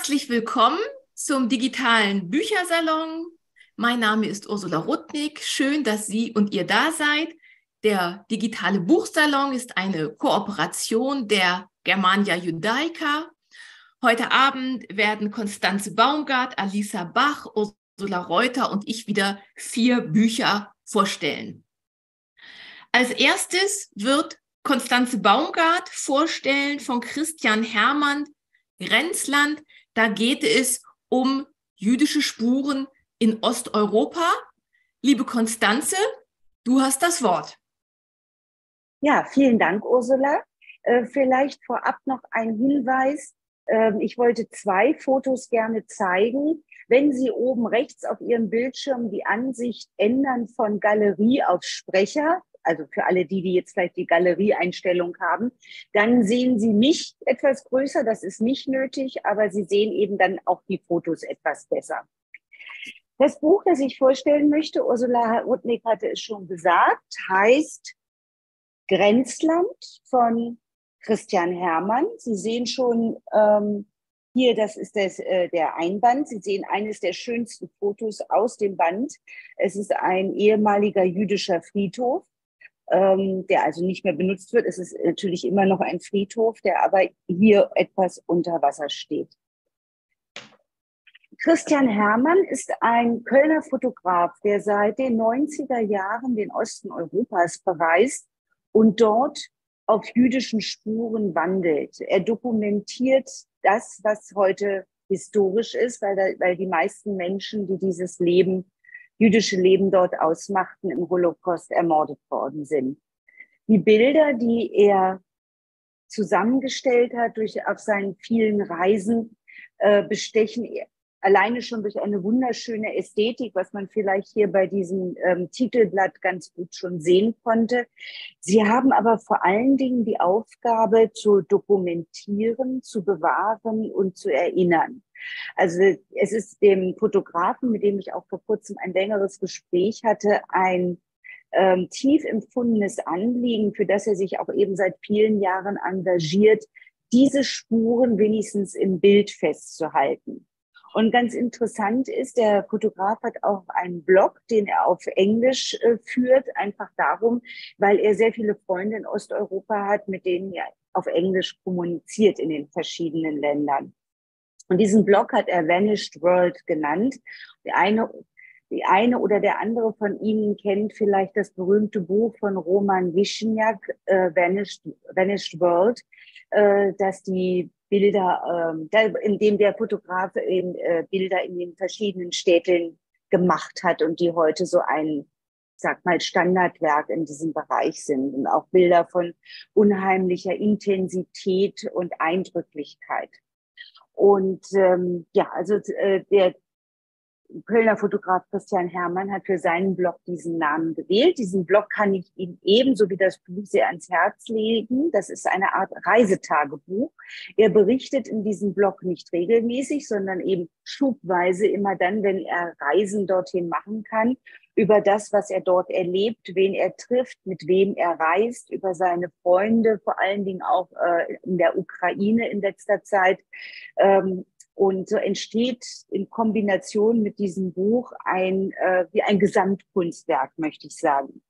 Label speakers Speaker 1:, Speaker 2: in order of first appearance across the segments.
Speaker 1: Herzlich willkommen zum digitalen Büchersalon. Mein Name ist Ursula Rudnick. Schön, dass Sie und ihr da seid. Der digitale Buchsalon ist eine Kooperation der Germania Judaica. Heute Abend werden Constanze Baumgart, Alisa Bach, Ursula Reuter und ich wieder 4 Bücher vorstellen. Als erstes wird Constanze Baumgart vorstellen von Christian Herrmann, Grenzland. Da geht es um jüdische Spuren in Osteuropa. Liebe Constanze, du hast das Wort.
Speaker 2: Ja, vielen Dank, Ursula. Vielleicht vorab noch ein Hinweis. Ich wollte 2 Fotos gerne zeigen. Wenn Sie oben rechts auf Ihrem Bildschirm die Ansicht ändern von Galerie auf Sprecher, also für alle die jetzt vielleicht die Galerieeinstellung haben, dann sehen Sie mich etwas größer. Das ist nicht nötig, aber Sie sehen eben dann auch die Fotos etwas besser. Das Buch, das ich vorstellen möchte, Ursula Rudnick hatte es schon gesagt, heißt Grenzland von Christian Herrmann. Sie sehen schon hier, das ist der Einband. Sie sehen eines der schönsten Fotos aus dem Band. Es ist ein ehemaliger jüdischer Friedhof, der also nicht mehr benutzt wird. Es ist natürlich immer noch ein Friedhof, der aber hier etwas unter Wasser steht. Christian Herrmann ist ein Kölner Fotograf, der seit den 90er Jahren den Osten Europas bereist und dort auf jüdischen Spuren wandelt. Er dokumentiert das, was heute historisch ist, weil die meisten Menschen, die dieses jüdische Leben dort ausmachten, im Holocaust ermordet worden sind. Die Bilder, die er zusammengestellt hat auf seinen vielen Reisen, bestechen alleine schon durch eine wunderschöne Ästhetik, was man vielleicht hier bei diesem Titelblatt ganz gut schon sehen konnte. Sie haben aber vor allen Dingen die Aufgabe, zu dokumentieren, zu bewahren und zu erinnern. Also es ist dem Fotografen, mit dem ich auch vor kurzem ein längeres Gespräch hatte, ein tief empfundenes Anliegen, für das er sich auch eben seit vielen Jahren engagiert, diese Spuren wenigstens im Bild festzuhalten. Und ganz interessant ist, der Fotograf hat auch einen Blog, den er auf Englisch führt, einfach darum, weil er sehr viele Freunde in Osteuropa hat, mit denen er auf Englisch kommuniziert in den verschiedenen Ländern. Und diesen Blog hat er Vanished World genannt. Die eine oder der andere von Ihnen kennt vielleicht das berühmte Buch von Roman Wischniak, Vanished World, dass die Bilder, in dem der Fotograf eben Bilder in den verschiedenen Städten gemacht hat und die heute so ein, sag mal, Standardwerk in diesem Bereich sind und auch Bilder von unheimlicher Intensität und Eindrücklichkeit. Und also der Kölner Fotograf Christian Herrmann hat für seinen Blog diesen Namen gewählt. Diesen Blog kann ich Ihnen ebenso wie das Buch sehr ans Herz legen. Das ist eine Art Reisetagebuch. Er berichtet in diesem Blog nicht regelmäßig, sondern eben schubweise immer dann, wenn er Reisen dorthin machen kann, über das, was er dort erlebt, wen er trifft, mit wem er reist, über seine Freunde, vor allen Dingen auch in der Ukraine in letzter Zeit. Und so entsteht in Kombination mit diesem Buch wie ein Gesamtkunstwerk, möchte ich sagen.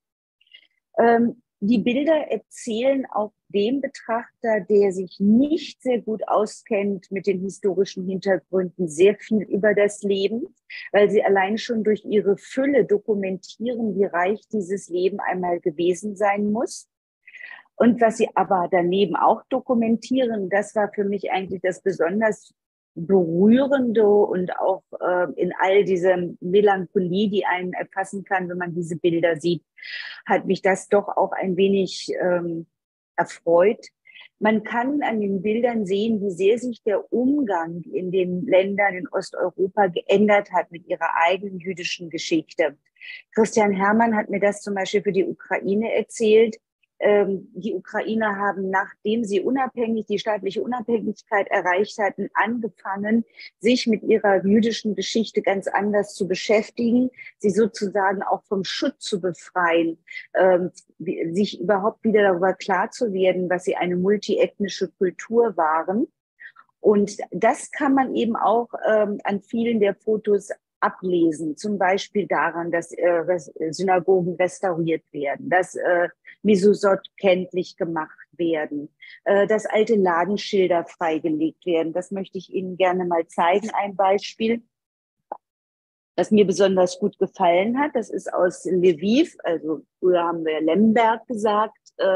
Speaker 2: Die Bilder erzählen auch dem Betrachter, der sich nicht sehr gut auskennt mit den historischen Hintergründen, sehr viel über das Leben, weil sie allein schon durch ihre Fülle dokumentieren, wie reich dieses Leben einmal gewesen sein muss. Und was sie aber daneben auch dokumentieren, das war für mich eigentlich das besonders Berührende und auch in all dieser Melancholie, die einen erfassen kann, wenn man diese Bilder sieht, hat mich das doch auch ein wenig erfreut. Man kann an den Bildern sehen, wie sehr sich der Umgang in den Ländern in Osteuropa geändert hat mit ihrer eigenen jüdischen Geschichte. Christian Herrmann hat mir das zum Beispiel für die Ukraine erzählt. Die Ukrainer haben, nachdem sie die staatliche Unabhängigkeit erreicht hatten, angefangen, sich mit ihrer jüdischen Geschichte ganz anders zu beschäftigen, sie sozusagen auch vom Schutt zu befreien, sich überhaupt wieder darüber klar zu werden, was sie eine multiethnische Kultur waren. Und das kann man eben auch an vielen der Fotos ablesen, zum Beispiel daran, dass Synagogen restauriert werden, dass Mesosot kenntlich gemacht werden, dass alte Ladenschilder freigelegt werden. Das möchte ich Ihnen gerne mal zeigen, ein Beispiel, das mir besonders gut gefallen hat. Das ist aus Lviv, also früher haben wir Lemberg gesagt,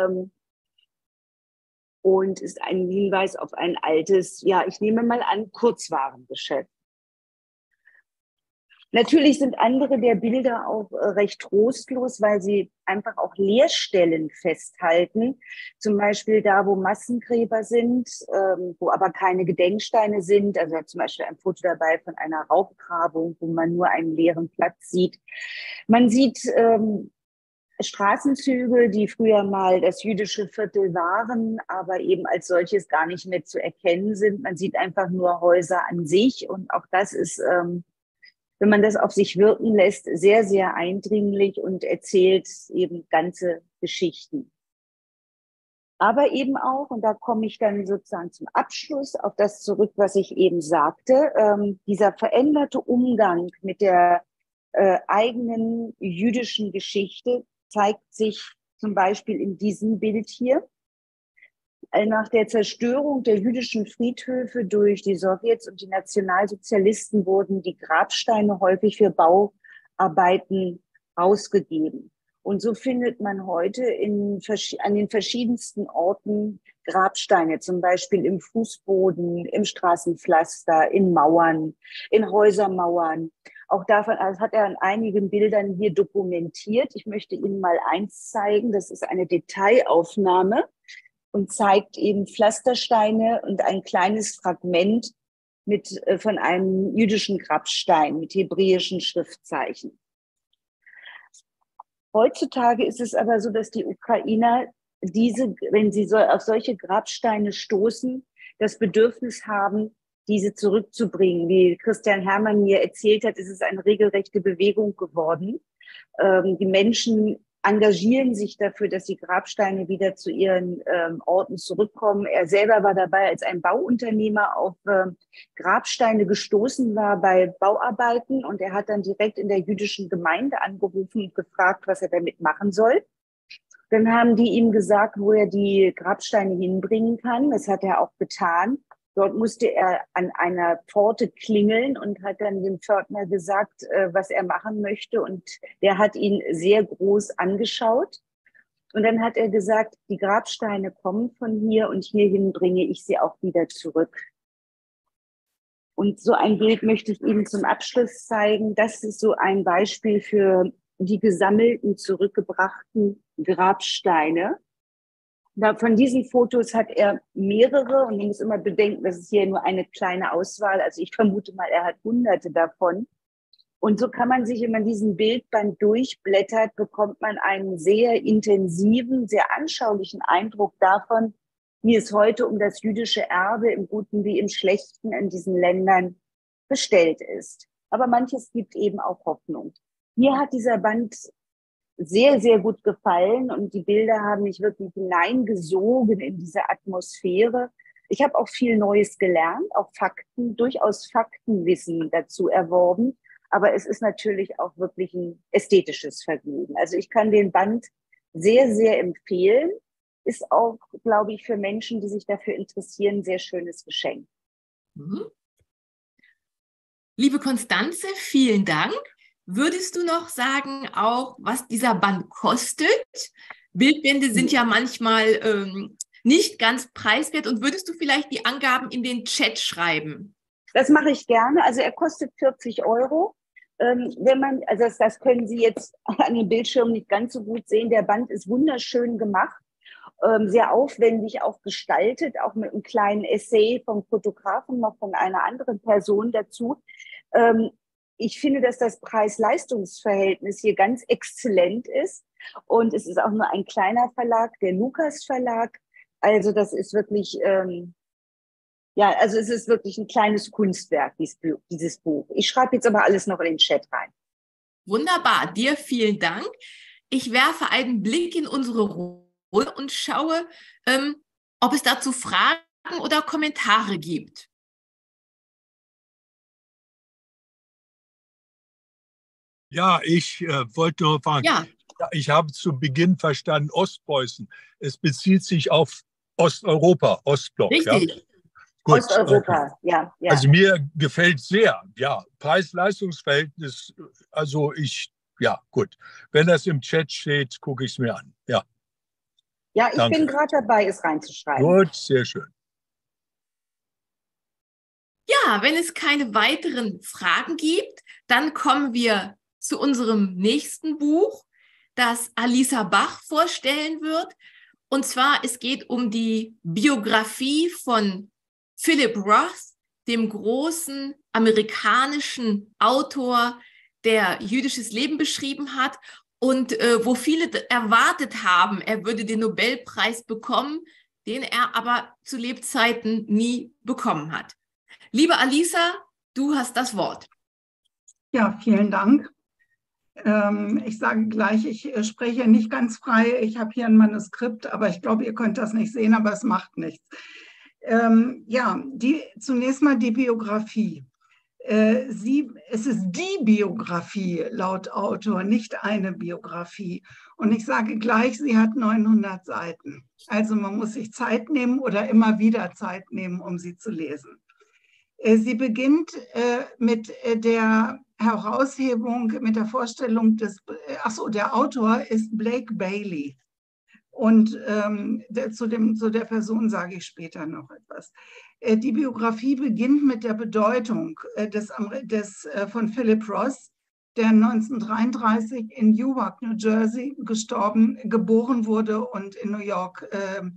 Speaker 2: und ist ein Hinweis auf ein altes, ja, ich nehme mal an, Kurzwarengeschäft. Natürlich sind andere der Bilder auch recht trostlos, weil sie einfach auch Leerstellen festhalten. Zum Beispiel da, wo Massengräber sind, wo aber keine Gedenksteine sind. Also zum Beispiel ein Foto dabei von einer Raubgrabung, wo man nur einen leeren Platz sieht. Man sieht Straßenzüge, die früher mal das jüdische Viertel waren, aber eben als solches gar nicht mehr zu erkennen sind. Man sieht einfach nur Häuser an sich, und auch das ist, wenn man das auf sich wirken lässt, sehr, sehr eindringlich und erzählt eben ganze Geschichten. Aber eben auch, und da komme ich dann sozusagen zum Abschluss auf das zurück, was ich eben sagte, dieser veränderte Umgang mit der eigenen jüdischen Geschichte zeigt sich zum Beispiel in diesem Bild hier. Nach der Zerstörung der jüdischen Friedhöfe durch die Sowjets und die Nationalsozialisten wurden die Grabsteine häufig für Bauarbeiten ausgegeben. Und so findet man heute an den verschiedensten Orten Grabsteine, zum Beispiel im Fußboden, im Straßenpflaster, in Mauern, in Häusermauern. Auch davon, das hat er an einigen Bildern hier dokumentiert. Ich möchte Ihnen mal eins zeigen. Das ist eine Detailaufnahme und zeigt eben Pflastersteine und ein kleines Fragment von einem jüdischen Grabstein mit hebräischen Schriftzeichen. Heutzutage ist es aber so, dass die Ukrainer wenn sie auf solche Grabsteine stoßen, das Bedürfnis haben, diese zurückzubringen. Wie Christian Herrmann mir erzählt hat, ist es eine regelrechte Bewegung geworden. Die Menschen engagieren sich dafür, dass die Grabsteine wieder zu ihren Orten zurückkommen. Er selber war dabei, als ein Bauunternehmer auf Grabsteine gestoßen war bei Bauarbeiten, und er hat dann direkt in der jüdischen Gemeinde angerufen und gefragt, was er damit machen soll. Dann haben die ihm gesagt, wo er die Grabsteine hinbringen kann. Das hat er auch getan. Dort musste er an einer Pforte klingeln und hat dann dem Pförtner gesagt, was er machen möchte. Und der hat ihn sehr groß angeschaut. Und dann hat er gesagt, die Grabsteine kommen von hier und hierhin bringe ich sie auch wieder zurück. Und so ein Bild möchte ich Ihnen zum Abschluss zeigen. Das ist so ein Beispiel für die gesammelten, zurückgebrachten Grabsteine. Von diesen Fotos hat er mehrere, und man muss immer bedenken, das ist hier nur eine kleine Auswahl. Also ich vermute mal, er hat Hunderte davon. Und so kann man sich, wenn man diesen Bildband durchblättert, bekommt man einen sehr intensiven, sehr anschaulichen Eindruck davon, wie es heute um das jüdische Erbe im Guten wie im Schlechten in diesen Ländern bestellt ist. Aber manches gibt eben auch Hoffnung. Mir hat dieser Band sehr, sehr gut gefallen, und die Bilder haben mich wirklich hineingesogen in diese Atmosphäre. Ich habe auch viel Neues gelernt, auch durchaus Faktenwissen dazu erworben. Aber es ist natürlich auch wirklich ein ästhetisches Vergnügen. Also ich kann den Band sehr, sehr empfehlen. Ist auch, glaube ich, für Menschen, die sich dafür interessieren, ein sehr schönes Geschenk.
Speaker 1: Mhm. Liebe Constanze, vielen Dank. Würdest du noch sagen, auch was dieser Band kostet? Bildbände sind ja manchmal nicht ganz preiswert. Und würdest du vielleicht die Angaben in den Chat schreiben?
Speaker 2: Das mache ich gerne. Also er kostet 40 €. Das können Sie jetzt an den Bildschirmen nicht ganz so gut sehen. Der Band ist wunderschön gemacht, sehr aufwendig auch gestaltet, auch mit einem kleinen Essay vom Fotografen, noch von einer anderen Person dazu. Ich finde, dass das Preis-Leistungs-Verhältnis hier ganz exzellent ist. Und es ist auch nur ein kleiner Verlag, der Lukas Verlag. Also das ist wirklich, es ist wirklich ein kleines Kunstwerk, dieses Buch. Ich schreibe jetzt aber alles noch in den Chat rein.
Speaker 1: Wunderbar, dir vielen Dank. Ich werfe einen Blick in unsere Runde und schaue, ob es dazu Fragen oder Kommentare gibt.
Speaker 3: Ja, ich wollte nur fragen,
Speaker 1: Ja,
Speaker 3: ja, ich habe zu Beginn verstanden, Ostpreußen. Es bezieht sich auf Osteuropa, Ostblock, ja?
Speaker 1: richtig.
Speaker 3: Gut, okay.
Speaker 2: Osteuropa, ja, ja.
Speaker 3: Also mir gefällt sehr, ja, Preis-Leistungs-Verhältnis, also ja, gut. Wenn das im Chat steht, gucke ich es mir an. Ja,
Speaker 2: Ja, ich bin
Speaker 3: danke.
Speaker 2: gerade dabei, es reinzuschreiben.
Speaker 3: Gut, sehr schön.
Speaker 1: Ja, wenn es keine weiteren Fragen gibt, dann kommen wir zu unserem nächsten Buch, das Alisa Bach vorstellen wird. Und zwar, es geht um die Biografie von Philip Roth, dem großen amerikanischen Autor, der jüdisches Leben beschrieben hat und wo viele erwartet haben, er würde den Nobelpreis bekommen, den er aber zu Lebzeiten nie bekommen hat. Liebe Alisa, du hast das Wort.
Speaker 4: Ja, vielen Dank. Ich sage gleich, ich spreche nicht ganz frei. Ich habe hier ein Manuskript, aber ich glaube, ihr könnt das nicht sehen, aber es macht nichts. Ja, zunächst mal die Biografie. Es ist die Biografie laut Autor, nicht eine Biografie. Und ich sage gleich, sie hat 900 Seiten. Also man muss sich Zeit nehmen oder immer wieder Zeit nehmen, um sie zu lesen. Sie beginnt mit der Heraushebung, mit der Vorstellung der Autor ist Blake Bailey. Und zu der Person sage ich später noch etwas. Die Biografie beginnt mit der Bedeutung von Philip Roth, der 1933 in Newark, New Jersey, geboren wurde und in New York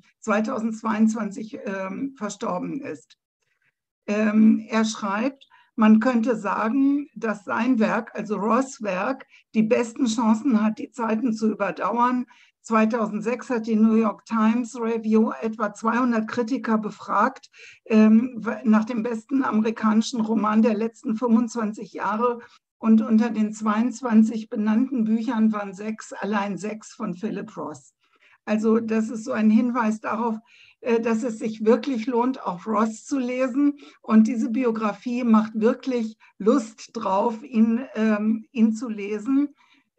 Speaker 4: 2022 verstorben ist. Er schreibt, man könnte sagen, dass sein Werk, also Roths Werk, die besten Chancen hat, die Zeiten zu überdauern. 2006 hat die New York Times Review etwa 200 Kritiker befragt nach dem besten amerikanischen Roman der letzten 25 Jahre. Und unter den 22 benannten Büchern waren allein 6 von Philip Roth. Also das ist so ein Hinweis darauf, dass es sich wirklich lohnt, auch Roth zu lesen. Und diese Biografie macht wirklich Lust drauf, ihn zu lesen.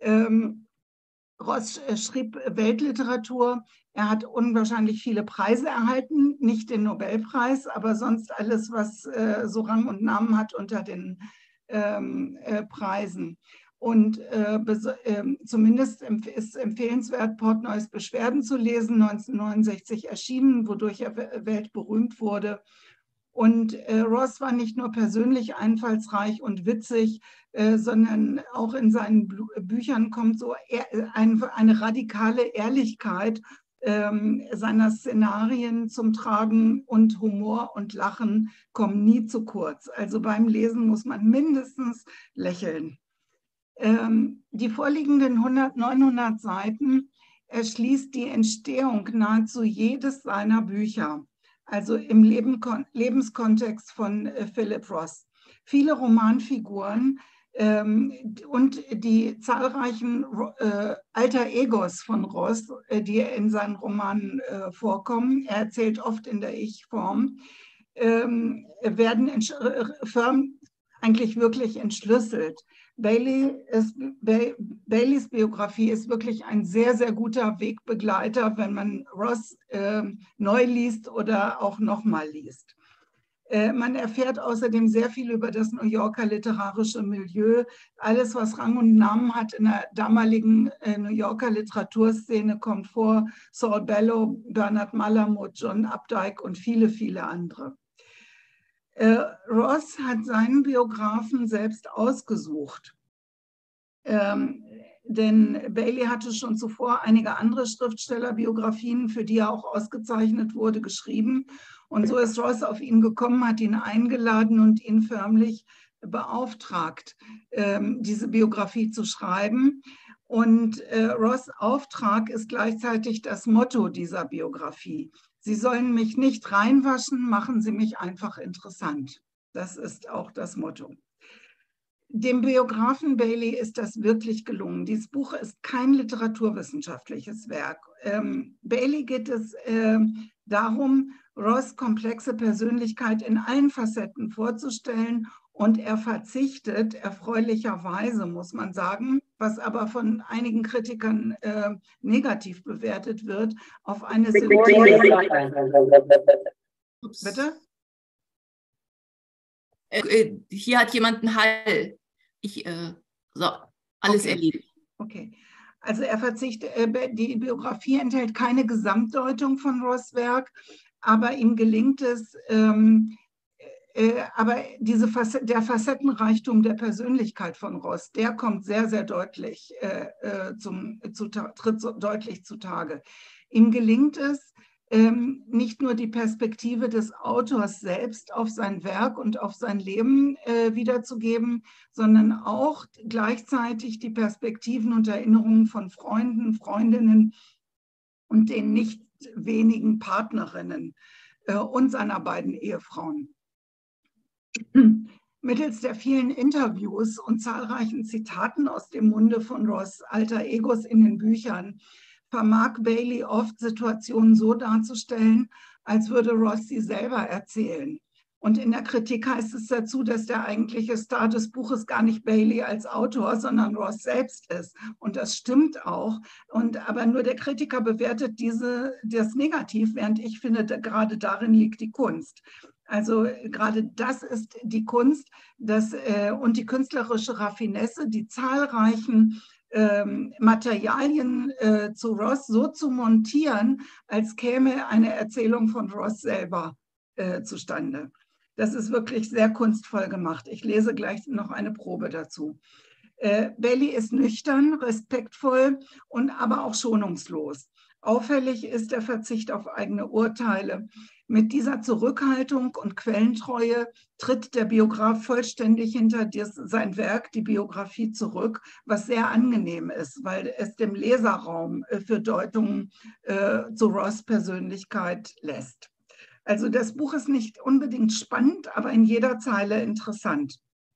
Speaker 4: Roth schrieb Weltliteratur. Er hat unwahrscheinlich viele Preise erhalten, nicht den Nobelpreis, aber sonst alles, was so Rang und Namen hat unter den Preisen. Und zumindest ist empfehlenswert, Portnoys Beschwerden zu lesen, 1969 erschienen, wodurch er weltberühmt wurde. Und Roth war nicht nur persönlich einfallsreich und witzig, sondern auch in seinen Büchern kommt so eine radikale Ehrlichkeit seiner Szenarien zum Tragen, und Humor und Lachen kommen nie zu kurz. Also beim Lesen muss man mindestens lächeln. Die vorliegenden 900 Seiten erschließt die Entstehung nahezu jedes seiner Bücher, also im Lebenskontext von Philip Roth. Viele Romanfiguren und die zahlreichen Alter Egos von Roth, die in seinen Romanen vorkommen, er erzählt oft in der Ich-Form, werden eigentlich wirklich entschlüsselt. Baileys Biografie ist wirklich ein sehr, sehr guter Wegbegleiter, wenn man Roth neu liest oder auch nochmal liest. Man erfährt außerdem sehr viel über das New Yorker literarische Milieu. Alles, was Rang und Namen hat in der damaligen New Yorker Literaturszene, kommt vor. Saul Bellow, Bernard Malamud, John Updike und viele, viele andere. Roth hat seinen Biografen selbst ausgesucht, denn Bailey hatte schon zuvor einige andere Schriftstellerbiografien, für die er auch ausgezeichnet wurde, geschrieben. Und so ist Roth auf ihn gekommen, hat ihn eingeladen und ihn förmlich beauftragt, diese Biografie zu schreiben. Und Roths Auftrag ist gleichzeitig das Motto dieser Biografie. Sie sollen mich nicht reinwaschen, machen Sie mich einfach interessant. Das ist auch das Motto. Dem Biografen Bailey ist das wirklich gelungen. Dieses Buch ist kein literaturwissenschaftliches Werk. Bailey geht es darum, Roths komplexe Persönlichkeit in allen Facetten vorzustellen Und er verzichtet, erfreulicherweise muss man sagen, was aber von einigen Kritikern negativ bewertet wird, auf eine Synthese. Bitte?
Speaker 1: Hier hat jemand einen Hall. So, alles
Speaker 4: Okay.
Speaker 1: erledigt.
Speaker 4: Okay. Also er verzichtet, die Biografie enthält keine Gesamtdeutung von Ross' Werk, aber ihm gelingt es, aber der Facettenreichtum der Persönlichkeit von Ross, der kommt sehr, sehr deutlich, tritt so deutlich zutage. Ihm gelingt es, nicht nur die Perspektive des Autors selbst auf sein Werk und auf sein Leben wiederzugeben, sondern auch gleichzeitig die Perspektiven und Erinnerungen von Freunden, Freundinnen und den nicht wenigen Partnerinnen und seiner beiden Ehefrauen. Mittels der vielen Interviews und zahlreichen Zitaten aus dem Munde von Ross' alter Egos in den Büchern vermag Bailey oft Situationen so darzustellen, als würde Ross sie selber erzählen. Und in der Kritik heißt es dazu, dass der eigentliche Star des Buches gar nicht Bailey als Autor, sondern Ross selbst ist. Und das stimmt auch. Aber nur der Kritiker bewertet das negativ, während ich finde, gerade darin liegt die Kunst. Also gerade das ist die Kunst und die künstlerische Raffinesse, die zahlreichen Materialien zu Ross so zu montieren, als käme eine Erzählung von Ross selber zustande. Das ist wirklich sehr kunstvoll gemacht. Ich lese gleich noch eine Probe dazu. Bailey ist nüchtern, respektvoll und aber auch schonungslos. Auffällig ist der Verzicht auf eigene Urteile. Mit dieser Zurückhaltung und Quellentreue tritt der Biograf vollständig hinter sein Werk, die Biografie, zurück, was sehr angenehm ist, weil es dem Leserraum für Deutungen zu Ross' Persönlichkeit lässt. Also das Buch ist nicht unbedingt spannend, aber in jeder Zeile interessant.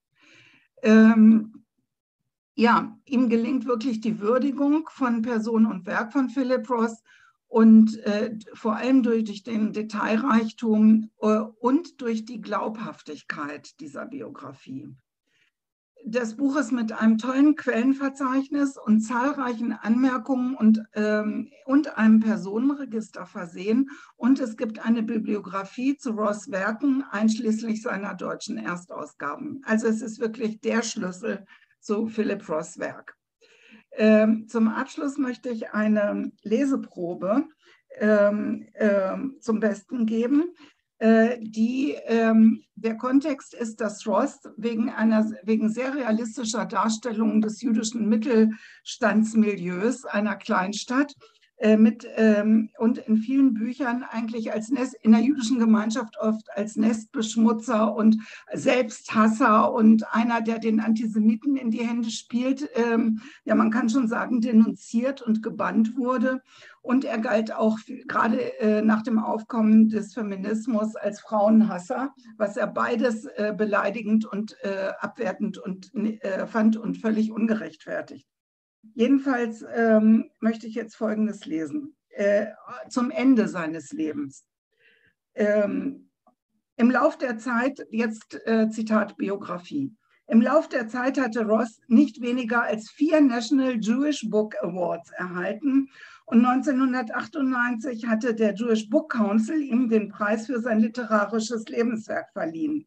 Speaker 4: Ja, ihm gelingt wirklich die Würdigung von Person und Werk von Philip Ross und vor allem durch den Detailreichtum und durch die Glaubhaftigkeit dieser Biografie. Das Buch ist mit einem tollen Quellenverzeichnis und zahlreichen Anmerkungen und einem Personenregister versehen. Und es gibt eine Bibliografie zu Ross' Werken, einschließlich seiner deutschen Erstausgaben. Also es ist wirklich der Schlüssel zu Philip Ross' Werk. Zum Abschluss möchte ich eine Leseprobe zum Besten geben. Der Kontext ist, dass Ross wegen sehr realistischer Darstellungen des jüdischen Mittelstandsmilieus einer Kleinstadt und in vielen Büchern eigentlich in der jüdischen Gemeinschaft oft als Nestbeschmutzer und Selbsthasser und einer, der den Antisemiten in die Hände spielt, ja, man kann schon sagen, denunziert und gebannt wurde. Und er galt auch gerade nach dem Aufkommen des Feminismus als Frauenhasser, was er beides beleidigend und abwertend fand und völlig ungerechtfertigt. Jedenfalls möchte ich jetzt Folgendes lesen. Zum Ende seines Lebens. Im Lauf der Zeit, jetzt Zitat Biografie. Im Lauf der Zeit hatte Ross nicht weniger als 4 National Jewish Book Awards erhalten und 1998 hatte der Jewish Book Council ihm den Preis für sein literarisches Lebenswerk verliehen.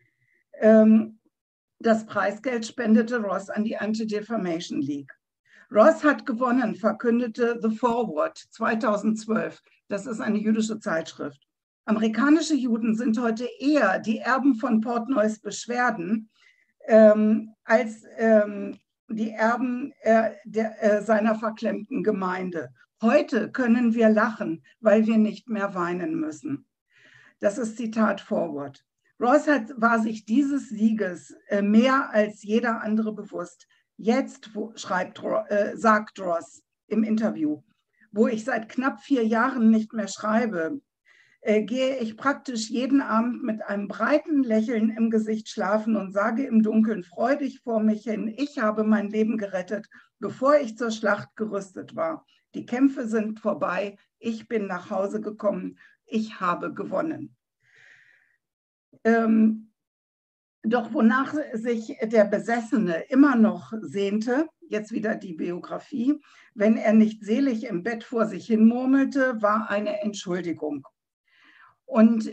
Speaker 4: Das Preisgeld spendete Ross an die Anti-Defamation League. Ross hat gewonnen, verkündete The Forward 2012. Das ist eine jüdische Zeitschrift. Amerikanische Juden sind heute eher die Erben von Portnoys Beschwerden als die Erben seiner verklemmten Gemeinde. Heute können wir lachen, weil wir nicht mehr weinen müssen. Das ist Zitat Forward. Ross war sich dieses Sieges mehr als jeder andere bewusst. Jetzt, sagt Ross im Interview, wo ich seit knapp 4 Jahren nicht mehr schreibe, gehe ich praktisch jeden Abend mit einem breiten Lächeln im Gesicht schlafen und sage im Dunkeln freudig vor mich hin, ich habe mein Leben gerettet, bevor ich zur Schlacht gerüstet war. Die Kämpfe sind vorbei, ich bin nach Hause gekommen, ich habe gewonnen. Doch wonach sich der Besessene immer noch sehnte, jetzt wieder die Biografie, wenn er nicht selig im Bett vor sich hin murmelte, war eine Entschuldigung. Und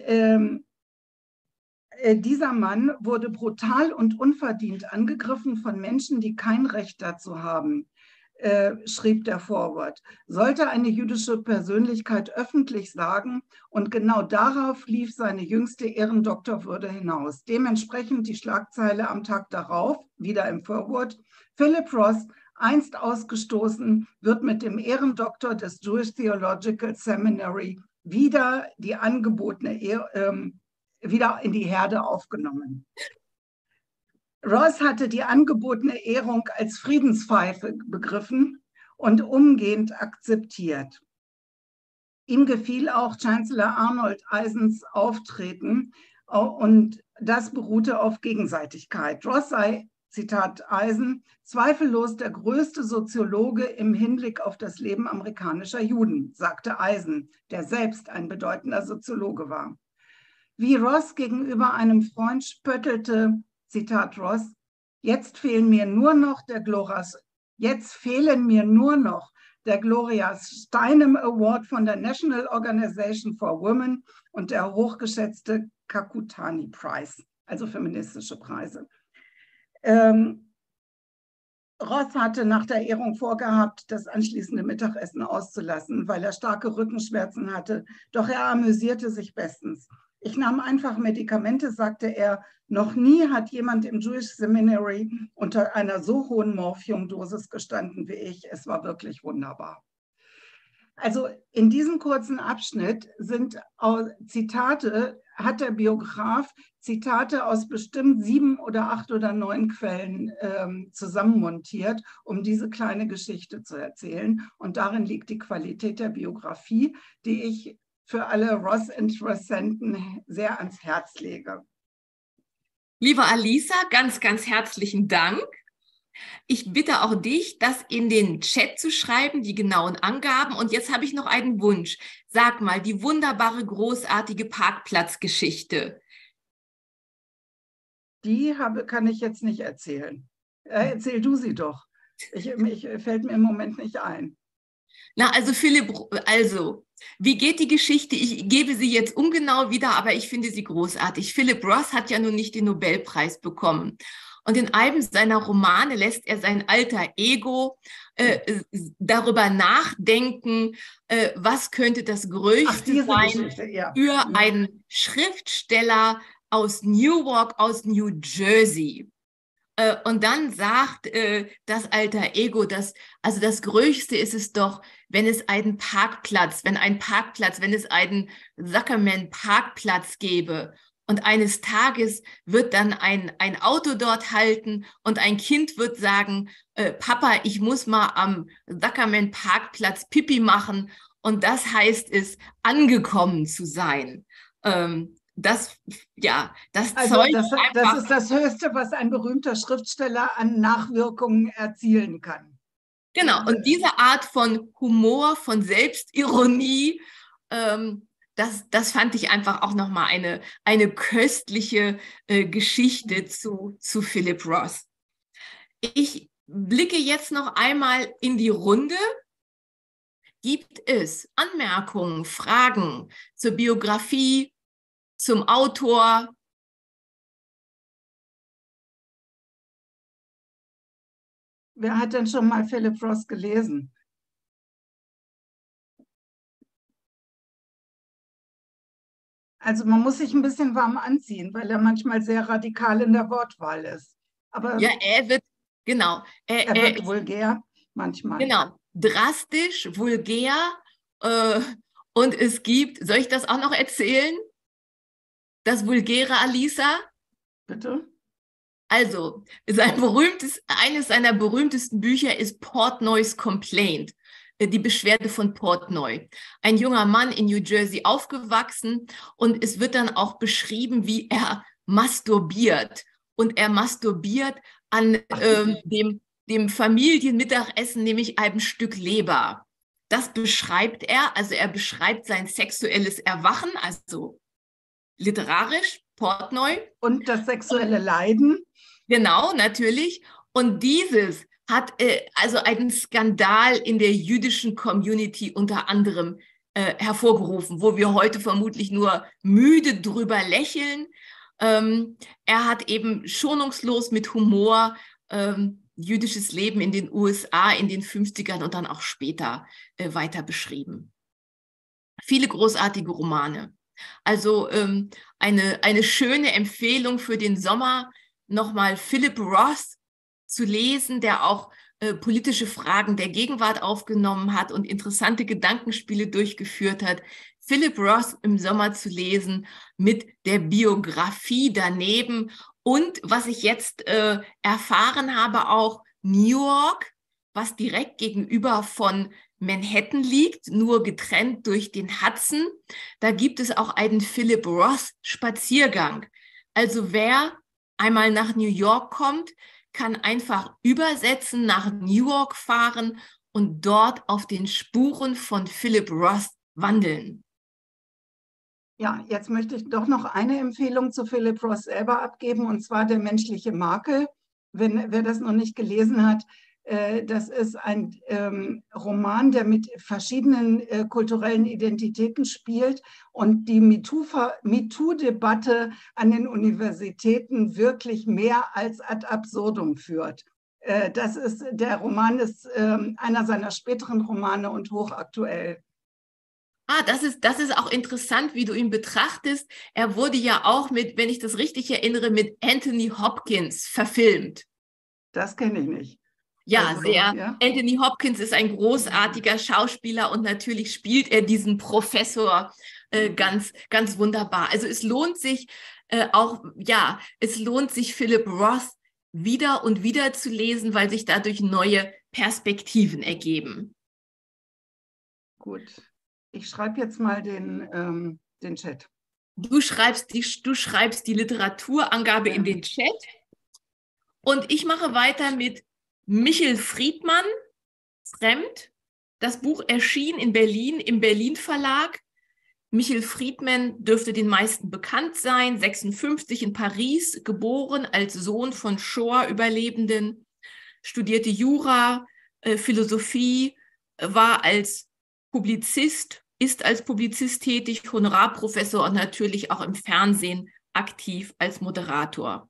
Speaker 4: dieser Mann wurde brutal und unverdient angegriffen von Menschen, die kein Recht dazu haben, schrieb der Vorwort. Sollte eine jüdische Persönlichkeit öffentlich sagen, und genau darauf lief seine jüngste Ehrendoktorwürde hinaus. Dementsprechend die Schlagzeile am Tag darauf, wieder im Vorwort: Philip Ross, einst ausgestoßen, wird mit dem Ehrendoktor des Jewish Theological Seminary wieder die angebotene wieder in die Herde aufgenommen. Ross hatte die angebotene Ehrung als Friedenspfeife begriffen und umgehend akzeptiert. Ihm gefiel auch Chancellor Arnold Eisens Auftreten und das beruhte auf Gegenseitigkeit. Ross sei, Zitat Eisen, zweifellos der größte Soziologe im Hinblick auf das Leben amerikanischer Juden, sagte Eisen, der selbst ein bedeutender Soziologe war. Wie Ross gegenüber einem Freund spöttelte, Zitat Ross, jetzt fehlen mir nur noch der Gloria Steinem Award von der National Organization for Women und der hochgeschätzte Kakutani Prize, also feministische Preise. Ross hatte nach der Ehrung vorgehabt, das anschließende Mittagessen auszulassen, weil er starke Rückenschmerzen hatte, doch er amüsierte sich bestens. Ich nahm einfach Medikamente, sagte er. Noch nie hat jemand im Jewish Seminary unter einer so hohen Morphiumdosis gestanden wie ich. Es war wirklich wunderbar. Also in diesem kurzen Abschnitt sind Zitate, hat der Biograf Zitate aus bestimmt 7 oder 8 oder 9 Quellen zusammenmontiert, um diese kleine Geschichte zu erzählen. Und darin liegt die Qualität der Biografie, die ich für alle Ross-Interessenten sehr ans Herz lege.
Speaker 1: Liebe Alisa, ganz, ganz herzlichen Dank. Ich bitte auch dich, das in den Chat zu schreiben, die genauen Angaben. Und jetzt habe ich noch einen Wunsch. Sag mal, die wunderbare, großartige Parkplatzgeschichte.
Speaker 4: Die kann ich jetzt nicht erzählen. Erzähl du sie doch. Fällt mir im Moment nicht ein.
Speaker 1: Na, also Philipp, wie geht die Geschichte? Ich gebe sie jetzt ungenau wieder, aber ich finde sie großartig. Philip Ross hat ja nun nicht den Nobelpreis bekommen. Und in einem seiner Romane lässt er sein alter Ego darüber nachdenken, was könnte das Größte sein für einen Schriftsteller aus Newark, aus New Jersey. Und dann sagt das alter Ego, das Größte ist es doch, wenn es einen Parkplatz, wenn es einen Zuckerman-Parkplatz gäbe. Und eines Tages wird dann ein Auto dort halten und ein Kind wird sagen, Papa, ich muss mal am Zuckerman-Parkplatz Pipi machen. Und das heißt es, angekommen zu sein. Das ist
Speaker 4: das Höchste, was ein berühmter Schriftsteller an Nachwirkungen erzielen kann.
Speaker 1: Genau, und diese Art von Humor, von Selbstironie, das fand ich einfach auch nochmal eine köstliche Geschichte zu Philip Ross. Ich blicke jetzt noch einmal in die Runde. Gibt es Anmerkungen, Fragen zur Biografie, zum Autor?
Speaker 4: Wer hat denn schon mal Philip Ross gelesen? Also man muss sich ein bisschen warm anziehen, weil er manchmal sehr radikal in der Wortwahl ist. Aber
Speaker 1: ja, er wird
Speaker 4: vulgär manchmal.
Speaker 1: Genau, drastisch, vulgär. Und es gibt, soll ich das auch noch erzählen? Das vulgäre Alisa?
Speaker 4: Bitte?
Speaker 1: Also, eines seiner berühmtesten Bücher ist Portnoy's Complaint, die Beschwerde von Portnoy. Ein junger Mann in New Jersey aufgewachsen und es wird dann auch beschrieben, wie er masturbiert. Und er masturbiert an dem Familienmittagessen, nämlich einem Stück Leber. Das beschreibt er, also er beschreibt sein sexuelles Erwachen, also literarisch. Portnoy.
Speaker 4: Und das sexuelle Leiden.
Speaker 1: Genau, natürlich. Und dieses hat also einen Skandal in der jüdischen Community unter anderem hervorgerufen, wo wir heute vermutlich nur müde drüber lächeln. Er hat eben schonungslos mit Humor jüdisches Leben in den USA in den 50ern und dann auch später weiter beschrieben. Viele großartige Romane. Also eine schöne Empfehlung für den Sommer, nochmal Philip Roth zu lesen, der auch politische Fragen der Gegenwart aufgenommen hat und interessante Gedankenspiele durchgeführt hat. Philip Roth im Sommer zu lesen mit der Biografie daneben. Und was ich jetzt erfahren habe, auch New York, was direkt gegenüber von Manhattan liegt, nur getrennt durch den Hudson. Da gibt es auch einen Philip Roth Spaziergang. Also wer einmal nach New York kommt, kann einfach übersetzen, nach New York fahren und dort auf den Spuren von Philip Roth wandeln.
Speaker 4: Ja, jetzt möchte ich doch noch eine Empfehlung zu Philip Roth selber abgeben, und zwar Der menschliche Makel. Wer das noch nicht gelesen hat, das ist ein Roman, der mit verschiedenen kulturellen Identitäten spielt und die MeToo-Debatte an den Universitäten wirklich mehr als ad absurdum führt. Der Roman ist einer seiner späteren Romane und hochaktuell.
Speaker 1: Das ist auch interessant, wie du ihn betrachtest. Er wurde ja auch mit, wenn ich das richtig erinnere, mit Anthony Hopkins verfilmt.
Speaker 4: Das kenne ich nicht.
Speaker 1: Ja, also, sehr. Ja. Anthony Hopkins ist ein großartiger Schauspieler und natürlich spielt er diesen Professor ganz, ganz wunderbar. Also es lohnt sich es lohnt sich, Philip Roth wieder und wieder zu lesen, weil sich dadurch neue Perspektiven ergeben.
Speaker 4: Gut. Ich schreibe jetzt mal den Chat.
Speaker 1: Du schreibst die Literaturangabe in den Chat. Und ich mache weiter mit Michel Friedmann, Fremd. Das Buch erschien in Berlin im Berlin Verlag. Michel Friedmann dürfte den meisten bekannt sein, 56 in Paris geboren, als Sohn von Shoah-Überlebenden, studierte Jura, Philosophie, ist als Publizist tätig, Honorarprofessor und natürlich auch im Fernsehen aktiv als Moderator.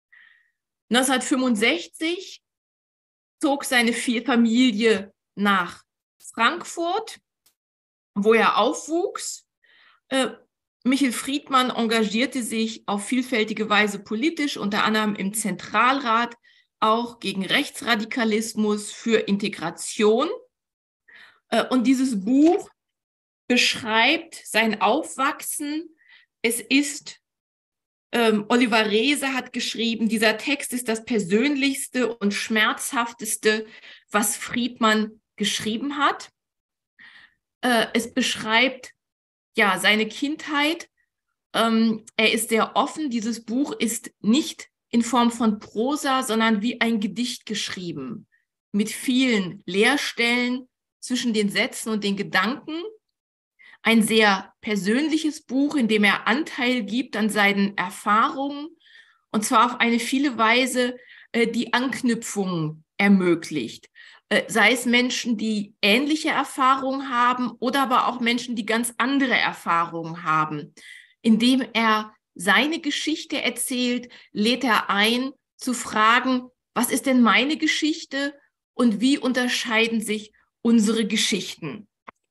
Speaker 1: 1965 zog seine Familie nach Frankfurt, wo er aufwuchs. Michel Friedmann engagierte sich auf vielfältige Weise politisch, unter anderem im Zentralrat, auch gegen Rechtsradikalismus, für Integration. Und dieses Buch beschreibt sein Aufwachsen. Es ist Oliver Reese hat geschrieben, dieser Text ist das persönlichste und schmerzhafteste, was Friedmann geschrieben hat. Es beschreibt ja seine Kindheit. Er ist sehr offen. Dieses Buch ist nicht in Form von Prosa, sondern wie ein Gedicht geschrieben, mit vielen Leerstellen zwischen den Sätzen und den Gedanken. Ein sehr persönliches Buch, in dem er Anteil gibt an seinen Erfahrungen, und zwar auf eine viele Weise, die Anknüpfungen ermöglicht. Sei es Menschen, die ähnliche Erfahrungen haben oder aber auch Menschen, die ganz andere Erfahrungen haben. Indem er seine Geschichte erzählt, lädt er ein, zu fragen, was ist denn meine Geschichte und wie unterscheiden sich unsere Geschichten?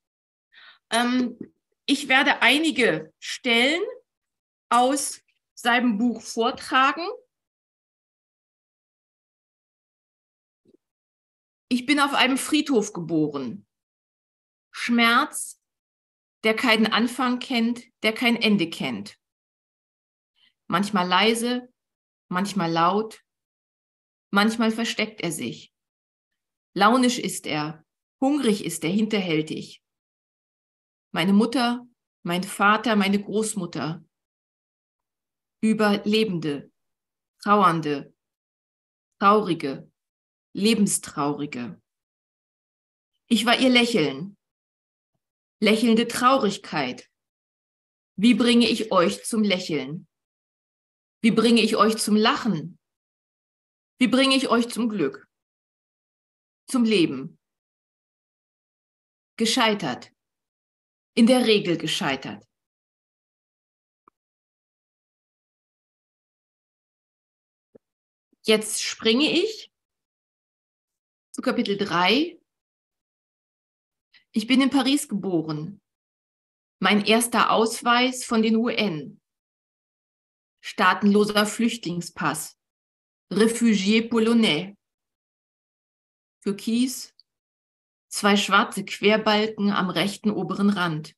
Speaker 1: Ich werde einige Stellen aus seinem Buch vortragen. Ich bin auf einem Friedhof geboren. Schmerz, der keinen Anfang kennt, der kein Ende kennt. Manchmal leise, manchmal laut, manchmal versteckt er sich. Launisch ist er, hungrig ist er, hinterhältig. Meine Mutter, mein Vater, meine Großmutter. Überlebende, Trauernde, Traurige, Lebenstraurige. Ich war ihr Lächeln, lächelnde Traurigkeit. Wie bringe ich euch zum Lächeln? Wie bringe ich euch zum Lachen? Wie bringe ich euch zum Glück? Zum Leben? Gescheitert. In der Regel gescheitert. Jetzt springe ich zu Kapitel 3. Ich bin in Paris geboren. Mein erster Ausweis von den UN. Staatenloser Flüchtlingspass. Réfugié polonais. Türkis. 2 schwarze Querbalken am rechten oberen Rand.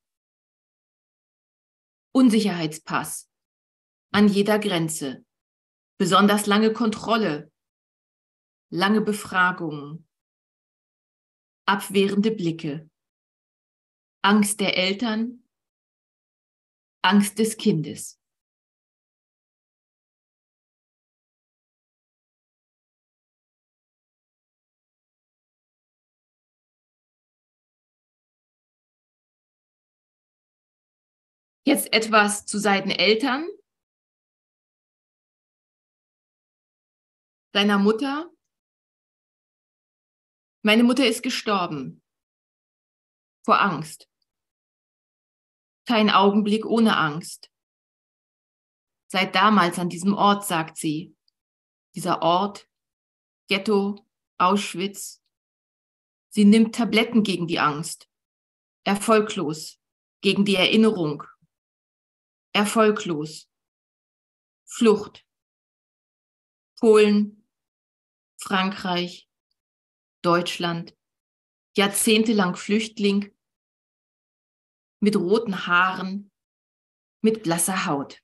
Speaker 1: Unsicherheitspass. An jeder Grenze. Besonders lange Kontrolle. Lange Befragungen. Abwehrende Blicke. Angst der Eltern. Angst des Kindes. Jetzt etwas zu seinen Eltern, deiner Mutter. Meine Mutter ist gestorben. Vor Angst. Kein Augenblick ohne Angst. Seit damals an diesem Ort, sagt sie. Dieser Ort, Ghetto, Auschwitz. Sie nimmt Tabletten gegen die Angst. Erfolglos. Gegen die Erinnerung. Erfolglos. Flucht. Polen, Frankreich, Deutschland. Jahrzehntelang Flüchtling. Mit roten Haaren. Mit blasser Haut.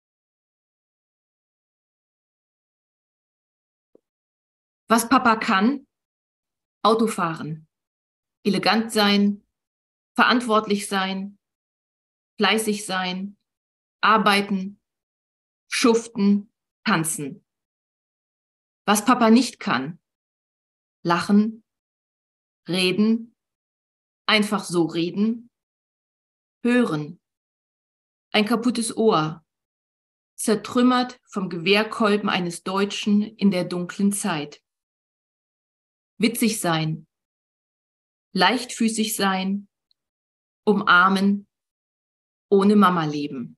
Speaker 1: Was Papa kann? Auto fahren. Elegant sein. Verantwortlich sein. Fleißig sein. Arbeiten, schuften, tanzen. Was Papa nicht kann, lachen, reden, einfach so reden, hören, ein kaputtes Ohr, zertrümmert vom Gewehrkolben eines Deutschen in der dunklen Zeit. Witzig sein, leichtfüßig sein, umarmen, ohne Mama leben.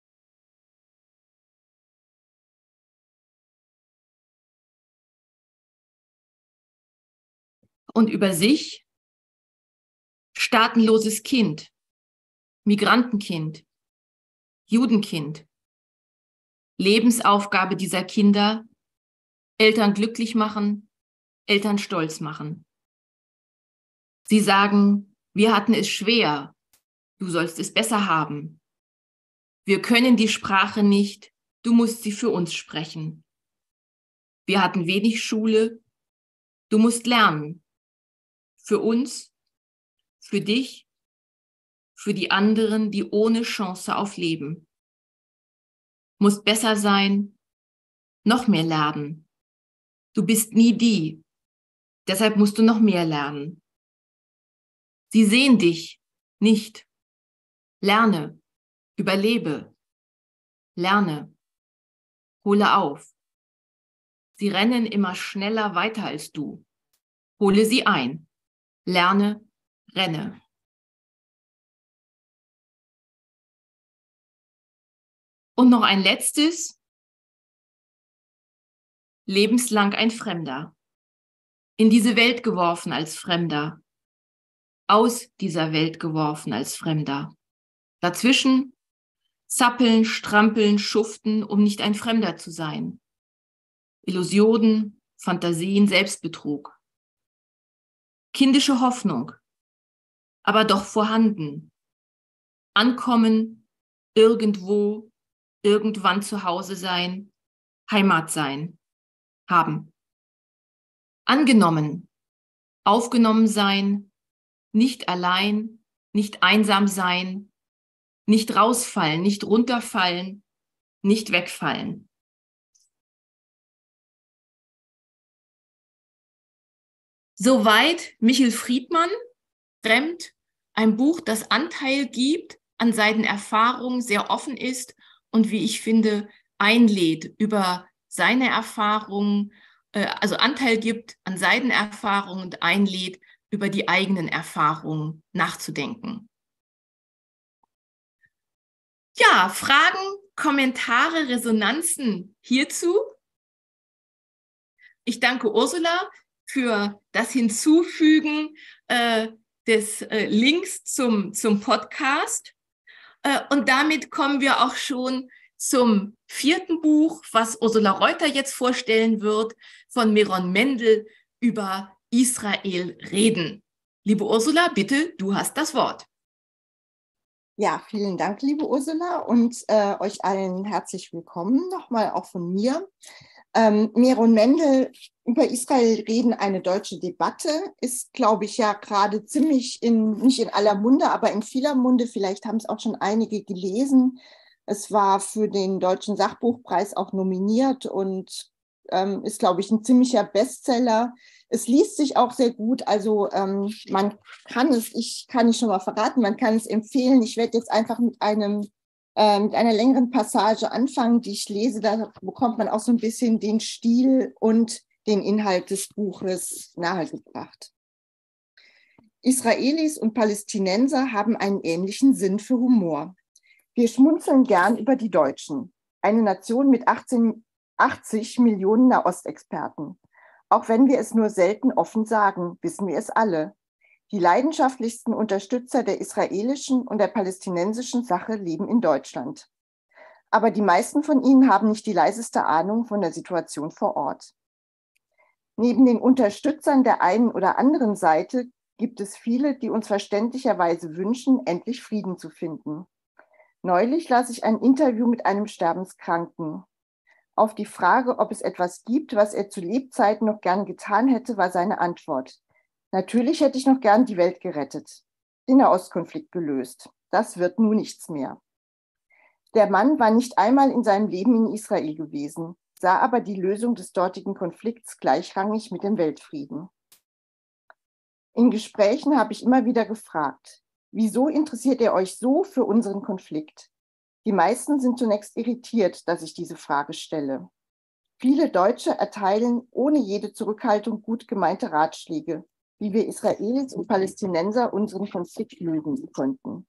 Speaker 1: Und über sich staatenloses Kind, Migrantenkind, Judenkind. Lebensaufgabe dieser Kinder, Eltern glücklich machen, Eltern stolz machen. Sie sagen, wir hatten es schwer, du sollst es besser haben. Wir können die Sprache nicht, du musst sie für uns sprechen. Wir hatten wenig Schule, du musst lernen. Für uns, für dich, für die anderen, die ohne Chance auf Leben. Musst besser sein, noch mehr lernen. Du bist nie die, deshalb musst du noch mehr lernen. Sie sehen dich nicht. Lerne, überlebe, lerne, hole auf. Sie rennen immer schneller weiter als du. Hole sie ein. Lerne, renne. Und noch ein letztes. Lebenslang ein Fremder. In diese Welt geworfen als Fremder. Aus dieser Welt geworfen als Fremder. Dazwischen zappeln, strampeln, schuften, um nicht ein Fremder zu sein. Illusionen, Fantasien, Selbstbetrug. Kindische Hoffnung, aber doch vorhanden. Ankommen, irgendwo, irgendwann zu Hause sein, Heimat sein, haben. Angenommen, aufgenommen sein, nicht allein, nicht einsam sein, nicht rausfallen, nicht runterfallen, nicht wegfallen. Soweit Michel Friedmann, Fremd, ein Buch, das Anteil gibt an seinen Erfahrungen, sehr offen ist und wie ich finde, einlädt, über seine Erfahrungen, also Anteil gibt an seinen Erfahrungen und einlädt, über die eigenen Erfahrungen nachzudenken. Ja, Fragen, Kommentare, Resonanzen hierzu? Ich danke Ursula für das Hinzufügen des Links zum Podcast. Und damit kommen wir auch schon zum 4. Buch, was Ursula Reuter jetzt vorstellen wird, von Meron Mendel über Israel reden. Liebe Ursula, bitte, du hast das Wort.
Speaker 5: Ja, vielen Dank, liebe Ursula, und euch allen herzlich willkommen, nochmal auch von mir. Meron Mendel über Israel reden, eine deutsche Debatte, ist, glaube ich, ja gerade ziemlich nicht in aller Munde, aber in vieler Munde. Vielleicht haben es auch schon einige gelesen. Es war für den Deutschen Sachbuchpreis auch nominiert und ist, glaube ich, ein ziemlicher Bestseller. Es liest sich auch sehr gut, also man kann es, ich kann es schon mal verraten, man kann es empfehlen. Ich werde jetzt einfach mit einer längeren Passage anfangen, die ich lese. Da bekommt man auch so ein bisschen den Stil und den Inhalt des Buches nahegebracht. Israelis und Palästinenser haben einen ähnlichen Sinn für Humor. Wir schmunzeln gern über die Deutschen, eine Nation mit 80 Millionen Nahostexperten. Auch wenn wir es nur selten offen sagen, wissen wir es alle. Die leidenschaftlichsten Unterstützer der israelischen und der palästinensischen Sache leben in Deutschland. Aber die meisten von ihnen haben nicht die leiseste Ahnung von der Situation vor Ort. Neben den Unterstützern der einen oder anderen Seite gibt es viele, die uns verständlicherweise wünschen, endlich Frieden zu finden. Neulich las ich ein Interview mit einem Sterbenskranken. Auf die Frage, ob es etwas gibt, was er zu Lebzeiten noch gern getan hätte, war seine Antwort: Natürlich hätte ich noch gern die Welt gerettet, den Nahostkonflikt gelöst. Das wird nun nichts mehr. Der Mann war nicht einmal in seinem Leben in Israel gewesen, sah aber die Lösung des dortigen Konflikts gleichrangig mit dem Weltfrieden. In Gesprächen habe ich immer wieder gefragt: Wieso interessiert ihr euch so für unseren Konflikt? Die meisten sind zunächst irritiert, dass ich diese Frage stelle. Viele Deutsche erteilen ohne jede Zurückhaltung gut gemeinte Ratschläge, wie wir Israelis und Palästinenser unseren Konflikt lösen konnten.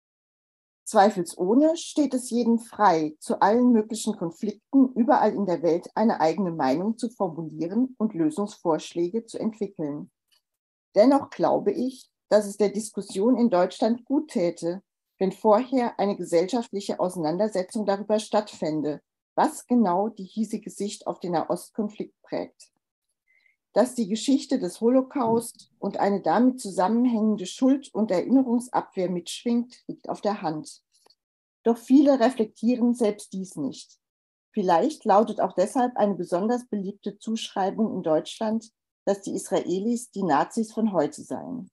Speaker 5: Zweifelsohne steht es jedem frei, zu allen möglichen Konflikten überall in der Welt eine eigene Meinung zu formulieren und Lösungsvorschläge zu entwickeln. Dennoch glaube ich, dass es der Diskussion in Deutschland gut täte, wenn vorher eine gesellschaftliche Auseinandersetzung darüber stattfände, was genau die hiesige Sicht auf den Nahostkonflikt prägt. Dass die Geschichte des Holocaust und eine damit zusammenhängende Schuld- und Erinnerungsabwehr mitschwingt, liegt auf der Hand. Doch viele reflektieren selbst dies nicht. Vielleicht lautet auch deshalb eine besonders beliebte Zuschreibung in Deutschland, dass die Israelis die Nazis von heute seien.